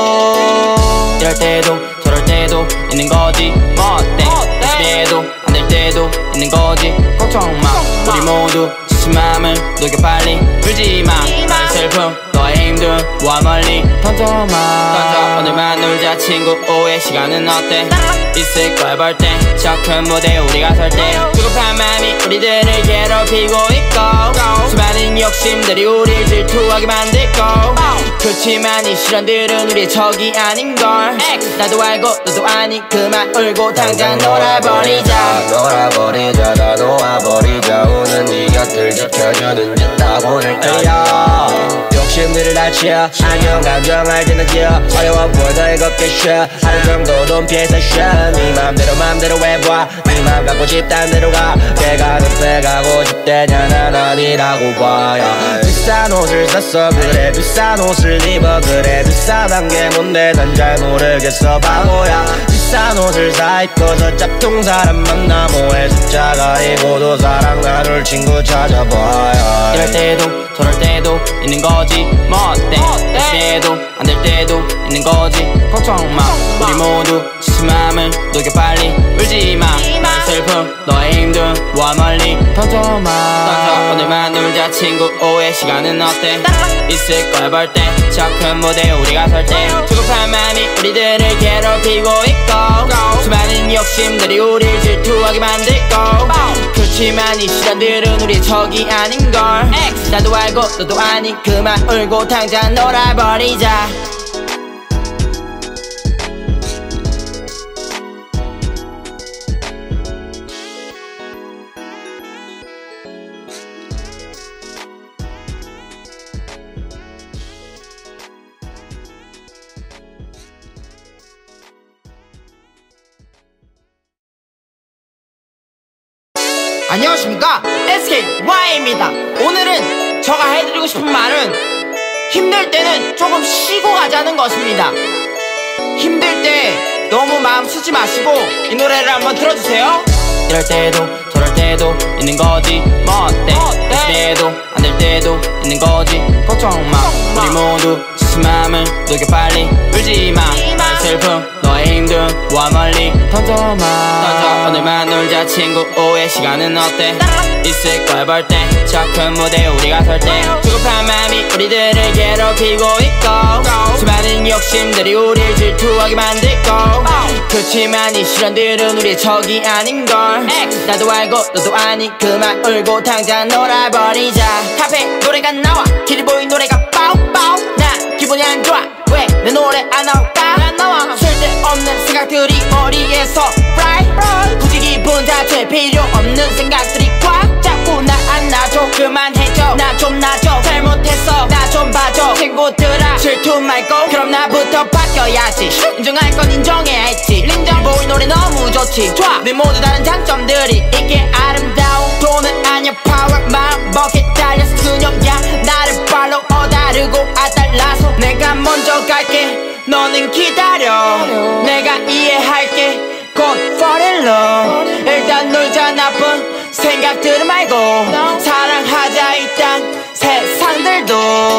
이럴 때도 저럴 때도 있는 거지 뭐 어때 열심히 해도 안 될 때도 있는 거지 걱정 마 우리 모두 지친 맘을 녹여 빨리 울지마 나의 슬픔 너의 힘든 와 멀리 던져마 던져 오늘만 놀자 친구 오후의 시간은 어때 있을 거야 벌떼 저 큰 무대에 우리가 설 때 조급한 맘이 우리들을 괴롭히고 있고 수많은 욕심들이 우릴 질투하게 만들고 그렇지만 이 시련들은 우리의 적이 아닌걸 나도 알고 너도 아니 그만 울고 당장 놀아버리자 놀아버리자 다 놓아버리자 오는 네 곁을 지켜주는 듯하고 늘거야 욕심들을 낮춰 안녕 감정할 때는 지어 어려워 보여도 이겁게 쉬어 하루 정도 돈 피해서 쉬어 네 맘대로 해봐 네 맘 갖고 싶단 대로 가 배가 급해 가고 싶대냐 난 아니라고 봐야 비싼 옷을 샀어 그래 비싼 옷을 입어 그래 비싸단 게 뭔데 난 잘 모르겠어 바보야 비싼 옷을 사입고서 짭퉁 사람 만나 뭐해 숫자가 이고도 사랑 나눌 친구 찾아봐야 이럴 때도 저럴 때도 있는 거지 뭐 어때 열심히 해도 안 될 때도 있는 거지 걱정 마 우리 모두 지친 맘을 녹여 빨리 울지마 나의 슬픔 너의 힘든 와 멀리 던져마 던져 오늘만 놀자 친구 오후의 시간은 어때 있을 거야 벌떼 저 큰 무대에 우리가 설 때 조급한 맘이 우리들을 괴롭히고 있고 수많은 욕심들이 우릴 질투하게 만들고 그렇지만 이 시련들은 우리의 적이 아닌걸 나도 알고 너도 아니 그만 울고 당장 놀아버리자 안녕하십니까 SKY입니다. 오늘은 제가 해드리고 싶은 말은 힘들 때는 조금 쉬고 가자는 것입니다. 힘들 때 너무 마음 쓰지 마시고 이 노래를 한번 들어주세요. 이럴 때도 저럴 때도 있는 거지 뭐 어때 열심히해도 안 될 때도 있는 거지 걱정 마 우리 모두 지친 마음을 녹여 빨리 울지마 나의 슬픔 너의 힘든 와 멀리 던져마 던져 오늘만 놀자 친구 오후의 시간은 어때 있을 거야 벌때 저 큰 무대에 우리가 설 때 조급한 마음이 우리들을 괴롭히고 있고 수많은 욕심들이 우릴 질투하게 만들고 그렇지만 이 시련들은 우리의 적이 아닌걸 나도 알고 너도 아니 그만 울고 당장 놀아버리자 카페 노래가 나와 길이 보인 노래가 빠우빠우 나 기분이 안 좋아 왜 내 노래 안 나올까 쓸데없는 생각들이 머리에서 fry 굳이 기분 자체 필요 없는 생각들이 꽉 잡고 나 안 놔줘 그만해줘 나 좀 놔줘 잘못했어 나 좀 봐줘 친구들아 질투 말고 그럼 나부터 바뀌어야지 인정할 건 인정해야지 린정 보이 노래 너무 좋지 좋아 내 모두 다른 장점들이 이게 아름다워 돈은 아니야 파워 마음 먹게 달려서 그녀야 나를 팔로우 다르고 아달라서 내가 먼저 갈게 너는 기다려 내가 이해할게 곧 fall in love 일단 놀자 나쁜 생각들은 말고 사랑하자 일단 세상들도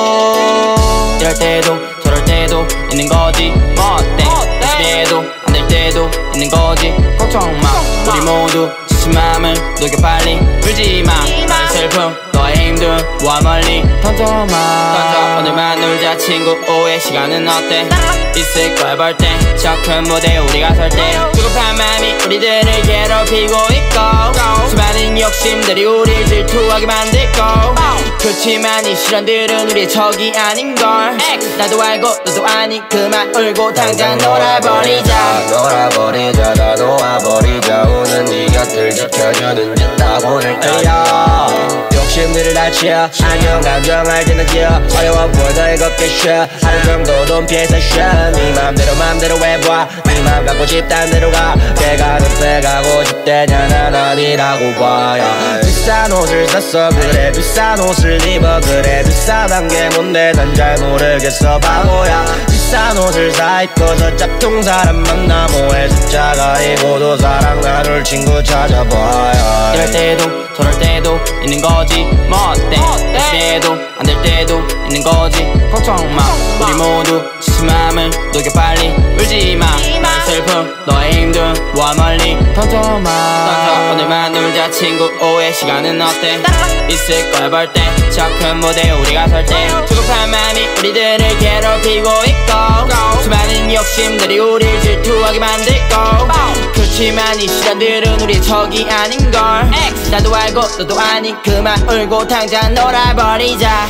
이럴 때도 저럴 때도 있는 거지 뭐 어때 열심히해도 안 될 때도 있는 거지 걱정 마 우리 모두 지친 마음을 녹여 빨리 울지마 나의 슬픔 너의 힘든 와 멀리 던져마 던져 오늘만 놀자 친구 오후의 시간은 어때 있을 거야 벌때 저 큰 무대에 우리가 설 때 조급한 마음이 우리들을 괴롭히고 있고 수많은 욕심들이 우릴 질투하게 만들고 그렇지만 이 시련들은 우리의 적이 아닌걸 나도 알고 너도 아니 그만 울고 당장 놀아버리자 놀아버리자 다 놓아버리자 오는 네 곁을 지켜주는 듯하고 늘까야 욕심들을 다쳐 안녕 감정할 때는 지어 어려워 보여도 이겁게 쉬어 하루 정도 돈 피해서 쉬어 네 맘대로 해봐 네 맘 갖고 싶단 대로 가 내가 늪에 가고 싶대냐 난 아니라고 봐야 비싼 옷을 샀어 그래 비싼 옷을 입어 그래 비싸단 게 뭔데 난 잘 모르겠어 바보야 비싼 옷을 사 입고서 짭퉁 사람 만나 뭐해 숫자가 이고도 사랑 나눌 친구 찾아봐야 이럴 때도 저럴 때도 있는 거지 뭐 어때 열심히해도 안 될 때도 있는 거지 걱정 마 우리 모두 지친 마음을 녹여 빨리 울지마 나의 슬픔 너의 힘든 와 멀리 던져마 던져 오늘만 놀자 친구 오후의 시간은 어때 있을 거야 벌때 저 큰 무대에 우리가 설 때 조급한 마음이 우리들을 괴롭히고 있고 수많은 욕심들이 우릴 질투하게 만들고 그렇지만 이 시련들은 우리의 적이 아닌걸 나도 알고 너도 아니 그만 울고 당장 놀아버리자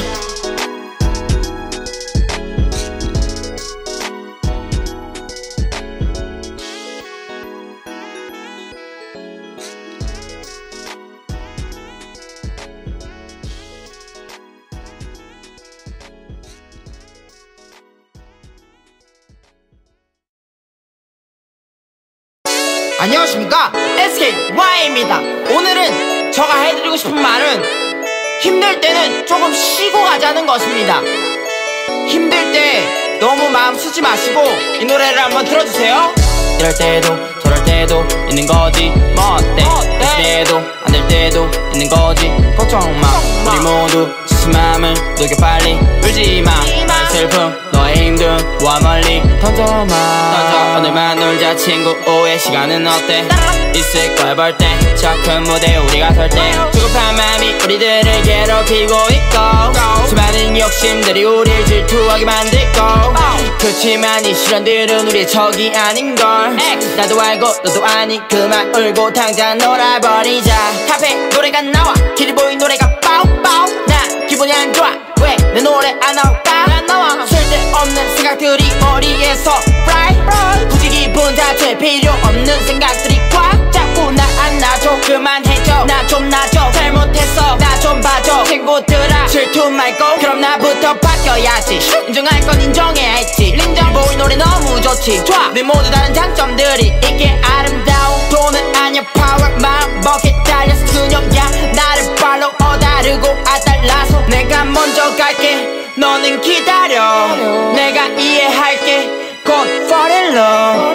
안녕하십니까 SKY입니다. 오늘은 제가 해드리고 싶은 말은 힘들 때는 조금 쉬고 가자는 것입니다. 힘들 때 너무 마음 쓰지 마시고 이 노래를 한번 들어주세요. 이럴 때도 저럴 때도 있는 거지 뭐 어때 열심히해도 안 될 때도 있는 거지 걱정 마 우리 모두 지친 마음을 녹여 빨리 울지마 나의 슬픔 너의 힘든 와 멀리 던져마 던져 오늘만 놀자 친구 오후의 시간은 어때 있을 거야 벌때 저 큰 무대에 우리가 설 때 조급한 마음이 우리들을 괴롭히고 있고 수많은 욕심들이 우릴 질투하게 만들고 그렇지만 이 시련들은 우리의 적이 아닌걸 나도 알고 너도 아니 그만 울고 당장 놀아버리자 카페 노래가 나와 길이 보인 노래가 빠우빠우 나 기분이 안 좋아 왜 내 노래 안 나올까 쓸데없는 생각들이 머리에서 fry 굳이 기분 자체 필요 없는 생각들이 꽉 잡고 나 안 놔줘 그만해줘 나 좀 놔줘 잘못했어 나 좀 봐줘 친구들아 질투 말고 그럼 나부터 바뀌어야지 인정할 건 인정해야지 린정 보이 노래 너무 좋지 좋아 내 모두 다른 장점들이 이게 아름다워 돈은 아니야 파워 마음 먹게 달려서 그녀야 나를 팔로우 다르고 아달라서 내가 먼저 갈게 너는 기다려 내가 이해할게 곧 fall in love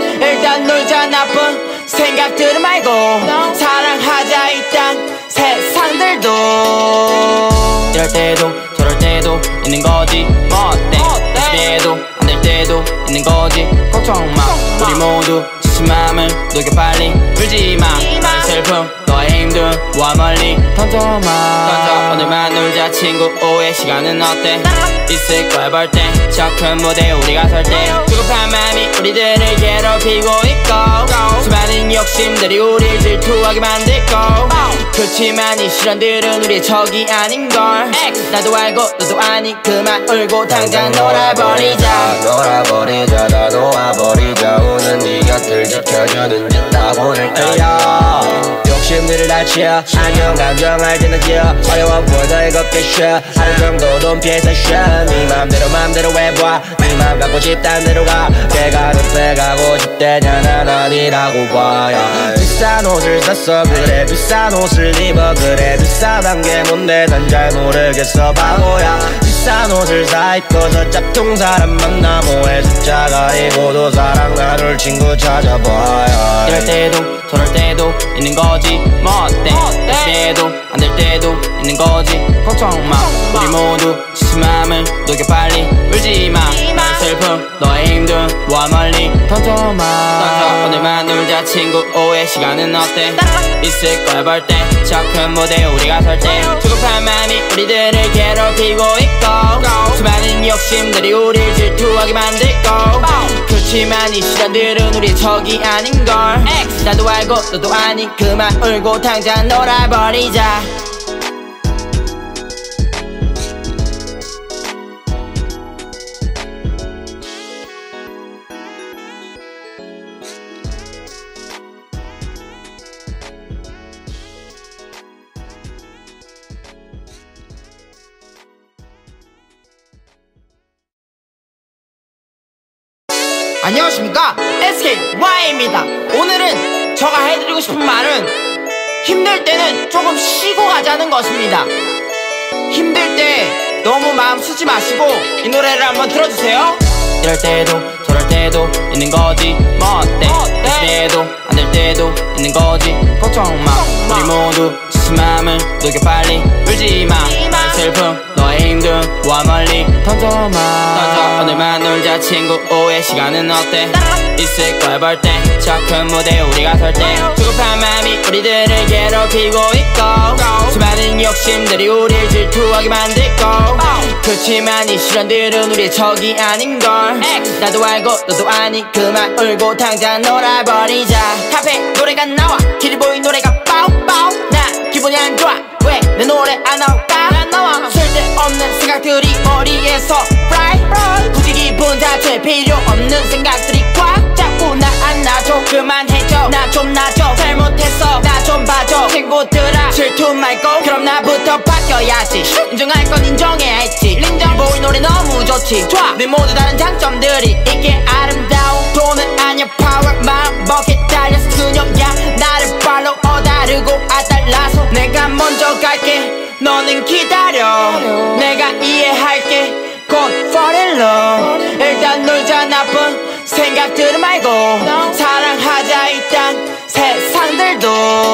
일단 놀자 나쁜 생각들은 말고 사랑하자 일단 세상들도. 이럴 때도 저럴 때도 있는 거지 뭐 어때 열심히 해도 안 될 때도 있는 거지 걱정 마 우리 모두 지친 마음을 녹여 빨리 울지마 나의 슬픔 너의 힘든 모아 멀리 던져 오늘만 놀자 친구 오후의 시간은 어때 있을 거야 벌 때 저 큰 무대에 우리가 설 때 조급한 마음이 우리들을 괴롭히고 있고 수많은 욕심들이 우릴 질투하게 만들고 그렇지만 이 시련들은 우리의 적이 아닌걸 나도 알고 너도 아니 그만 울고 당장 놀아버리자 놀아버리자 다 놓아버리자 우는 네 곁을 지켜주는 듯다 오늘 거야 욕심들을 다 치워 안녕 감정할 때는 지어 어려워 보여도 이겁게 쉬어 하루 정도 돈 피해서 쉬어 네 맘대로 해봐 네 맘 갖고 싶단 대로 가 내가 늪에 가고 싶대냐 난 아니라고 봐야 비싼 옷을 샀어 그래 비싼 옷을 입어 그래 비싸단 게 뭔데 난 잘 모르겠어 바보야 비싼 옷을 사 입고서 짭퉁 사람 만나 뭐해 숫자가 아니고도 사랑 나눌 친구 찾아봐야 이럴 때도 저럴 때도 있는 거지 뭐 어때 열심히 해도 안 될 때도 있는 거지 걱정 마 우리 모두 지친 마음을 녹여 빨리 울지마 나의 슬픔 너의 힘든 모아 멀리 던져 오늘만 놀자 친구 오후의 시간은 어때 있을 거야 벌 때 저 큰 무대에 우리가 설 때 조급한 마음이 우리들을 괴롭히고 있고 수많은 욕심들이 우릴 질투하게 만들고 그렇지만 이 시련들은 우리의 적이 아닌걸 나도 알고 너도 아니 그만 울고 당장 놀아버리자 안녕하십니까 SKY입니다. 오늘은 제가 해드리고 싶은 말은 힘들 때는 조금 쉬고 가자는 것입니다. 힘들 때 너무 마음 쓰지 마시고 이 노래를 한번 들어주세요. 이럴 때도 저럴 때도 있는 거지 뭐 어때 열심히 해도 안 될 때도 있는 거지 걱정 마 우리 모두 지친 마음을 녹여 빨리 울지마 나의 슬픔 너의 힘든 모아 멀리 던져 오늘만 놀자 친구 오후의 시간은 어때 있을 거야 벌 때 저 큰 무대에 우리가 설 때 조급한 마음이 우리들을 괴롭히고 있고 수많은 욕심들이 우릴 질투하게 만들고 그렇지만 이 시련들은 우리의 적이 아닌걸 나도 알고 너도 아니 그만 울고 당장 놀아버리자 카페 노래가 나와 길이 보인 노래가 빠우빠우 나 기분이 안 좋아 왜 내 노래 안 나올까 쓸데없는 생각들이 머리에서 fry 굳이 기분 자체 필요 없는 생각들이 꽉 잡고 나 안 놔줘 그만해줘 나 좀 놔줘 잘못했어 나 좀 봐줘 친구들아 질투 말고 그럼 나부터 바뀌어야지 인정할 건 인정해야 했지 인정 보이 노래 너무 좋지 좋아 내 모두 다른 장점들이 이게 아름다워 돈은 아니야 파워 마음 먹게 달려서 그녀야 나를 팔로우 다르고 아달라서 내가 먼저 갈게 너는 기다려 내가 이해할게 곧 fall in love 일단 놀자 나쁜 생각들은 말고 사랑하자 일단 세상들도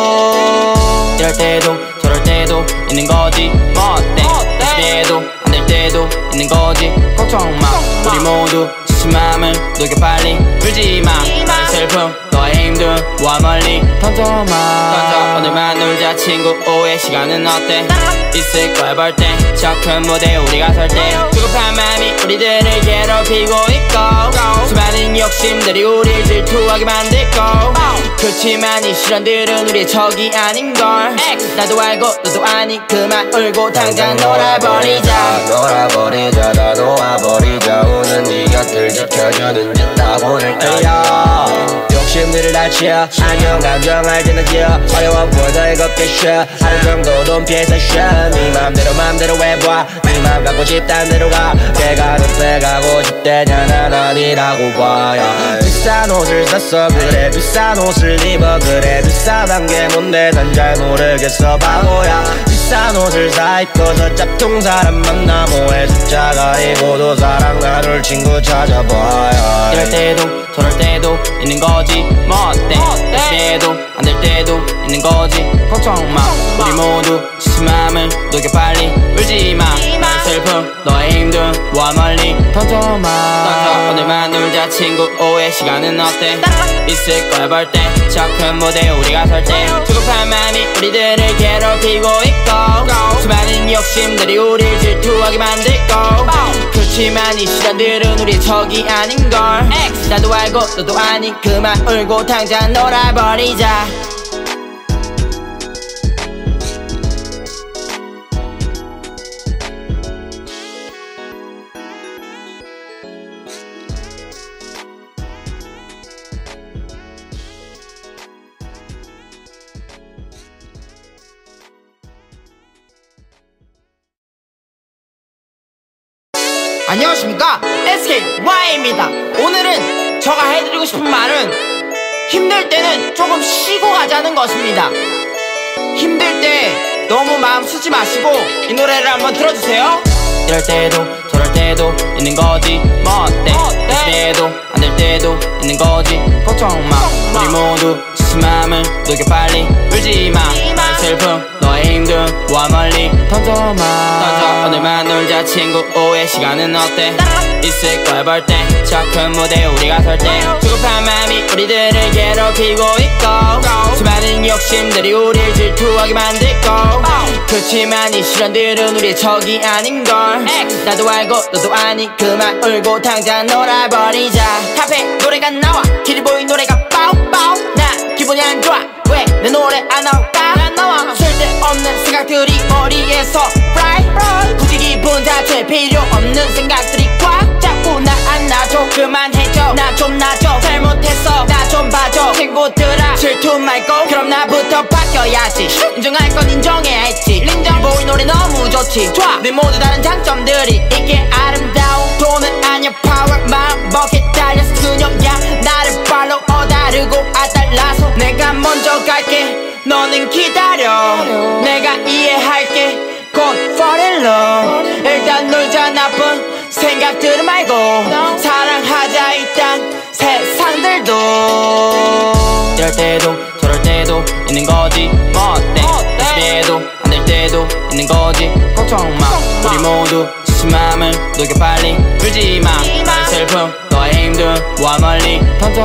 이럴 때도 저럴 때도 있는 거지 뭐 어때 열심히 해도 안 될 때도 있는 거지 걱정 마 우리 모두 지친 마음을 녹여 빨리 울지마 나의 슬픔 너의 힘든 모아 멀리 던져 오늘만 놀자 친구 오후의 시간은 어때 있을 거야 벌 때 저 큰 무대에 우리가 설 때 조급한 마음이 우리들을 괴롭히고 있고 수많은 욕심들이 우릴 질투하게 만들고 그렇지만 이 시련들은 우리의 적이 아닌걸 나도 알고 너도 아니 그만 울고 당장 놀아버리자 놀아버리자 다 놓아버리자 우는 네 곁을 지켜주는 듯다 오늘 거야 욕심들을 다 치워 안녕 감정할 때는 지어 어려워 보여도 이겁게 쉬어 하루 정도 돈 피해서 쉬어 네 맘대로 해봐 네 맘 갖고 싶단 대로 가 내가 늪에 가고 싶대냐 난 아니라고 봐야 비싼 옷을 샀어 그래 비싼 옷을 입어 그래 비싸단 게 뭔데 난 잘 모르겠어 바보야 비싼 옷을 사 입고서 짭퉁 사람 만나 뭐해 숫자가 아니고도 사랑 나눌 친구 찾아봐야 이럴 때도 저럴 때도 있는 거지 뭐 어때 열심히해도 안 될 때도 있는 거지 걱정마 우리 모두 지친 맘을 녹여 빨리 울지마 너의 슬픔 너의 힘든 와 멀리 던져 오늘만 놀자 친구 오후의 시간은 어때 있을 거야 벌떼 저 큰 무대에 우리가 설 때 조급한 맘이 우리들을 괴롭히고 있고 수많은 욕심들이 우릴 질투하게 만들고 그렇지만 이 시련들은 우리의 적이 아닌걸 나도 알고 너도 아니 그만 울고 당장 놀아버리자 안녕하십니까, SKY입니다. 오늘은 제가 해드리고 싶은 말은 힘들 때는 조금 쉬고 가자는 것입니다. 힘들 때 너무 마음 쓰지 마시고 이 노래를 한번 들어주세요. 이럴 때도 저럴 때도 있는 거지 뭐 어때 열심히해도 안 될 때도 있는 거지 걱정마 우리 모두 지친 맘을 녹여 빨리 울지마 너의 슬픔 너의 힘든 와 멀리 던져 오늘만 놀자 친구 오후의 시간은 어때 있을 거야 벌떼 저 큰 무대에 우리가 설 때 조급한 맘이 우리들을 괴롭히고 있고 수많은 욕심들이 우릴 질투하게 만들고 그렇지만 이 시련들은 우리의 적이 아닌걸 나도 알고 너도 아니 그만 울고 당장 놀아버리자 카페 노래가 나와 길이 보인 노래가 빠우빠우 난 기분이 안 좋아 왜 내 노래 안 나올까 쓸데없는 생각들이 머리에서 fry 굳이 기분 자체 필요 없는 생각들이 꽉 잡고 나 안 놔줘 그만해줘 나 좀 놔줘 잘못했어 나 좀 봐줘 친구들아 질투 말고 그럼 나부터 바뀌어야지 인정할 건 인정해야 했지 인정 보이 노래 너무 좋지 좋아 우리 모두 다른 장점들이 이게 아름다워 돈은 아니야 파워 마음 먹게 달려서 그녀야 나를 팔로우 다르고 아달라서 내가 먼저 갈게 너는 기다려 내가 이해할게 곧 fall in love 일단 놀자 나쁜 생각들은 말고 사랑하자 일단 세상들도 이럴 때도 저럴 때도 있는 거지 뭐 어때 열심히해도 안 될 때도 있는 거지 걱정마 우리 모두 지친 맘을 녹여 빨리 울지마 너의 슬픔 너의 힘든 와 멀리 던져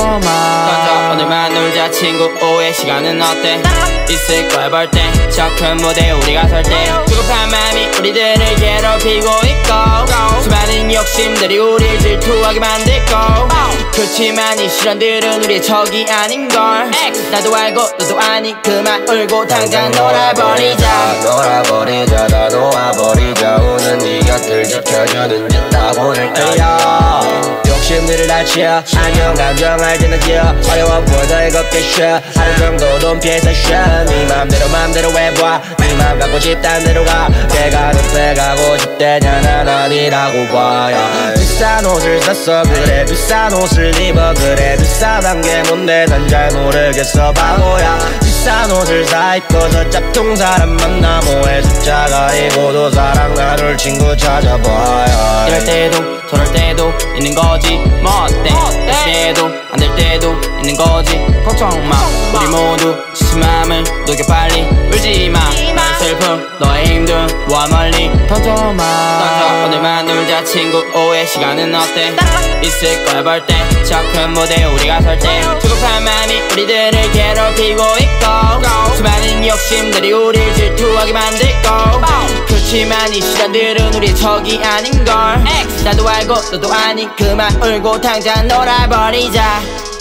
오늘만 놀자 친구 오후의 시간은 어때 있을 거야 벌떼 저 큰 무대에 우리가 설 때 조급한 맘이 우리들을 괴롭히고 있고 수많은 욕심들이 우릴 질투하게 만들고 그렇지만 이 시련들은 우리의 적이 아닌걸 나도 알고 너도 아니 그만 울고 당장 놀아버리자 다 놓아버리자 우는 네 곁을 지켜주는 짓다고 늘까야 욕심들을 다 치워 안녕 감정할 때는 지어 어려워 보여도 이겁게 쉬어 하루 정도 돈 피해서 쉬어 네 맘대로 해봐 네 맘 갖고 싶단 대로 가 내가 늪에 가고 싶대냐 난 아니라고 봐야 비싼 옷을 샀어 그래 비싼 옷을 입어 그래 비싸단 게 뭔데 난 잘 모르겠어 바보야 비싼 옷을 사 입고서 짭퉁 사람 만나 뭐해 숫자가 이고도 사랑 나눌 친구 찾아봐야 이럴 때도 저럴 때도 있는 거지 뭐 어때 열심히해도 안 될 때도 있는 거지 걱정마 우리 모두 지친 맘을 녹여 빨리 울지마 너의 슬픔 너의 힘든 와 멀리 던져 오늘만 놀자 친구 오후의 시간은 어때 있을 거야 벌떼 저 큰 무대에 우리가 설 때 조급한 맘이 우리들을 괴롭히고 있고 수많은 욕심들이 우릴 질투하게 만들고 그렇지만 이 시련들은 우리의 적이 아닌걸 나도 알고 너도 아니 그만 울고 당장 놀아버리자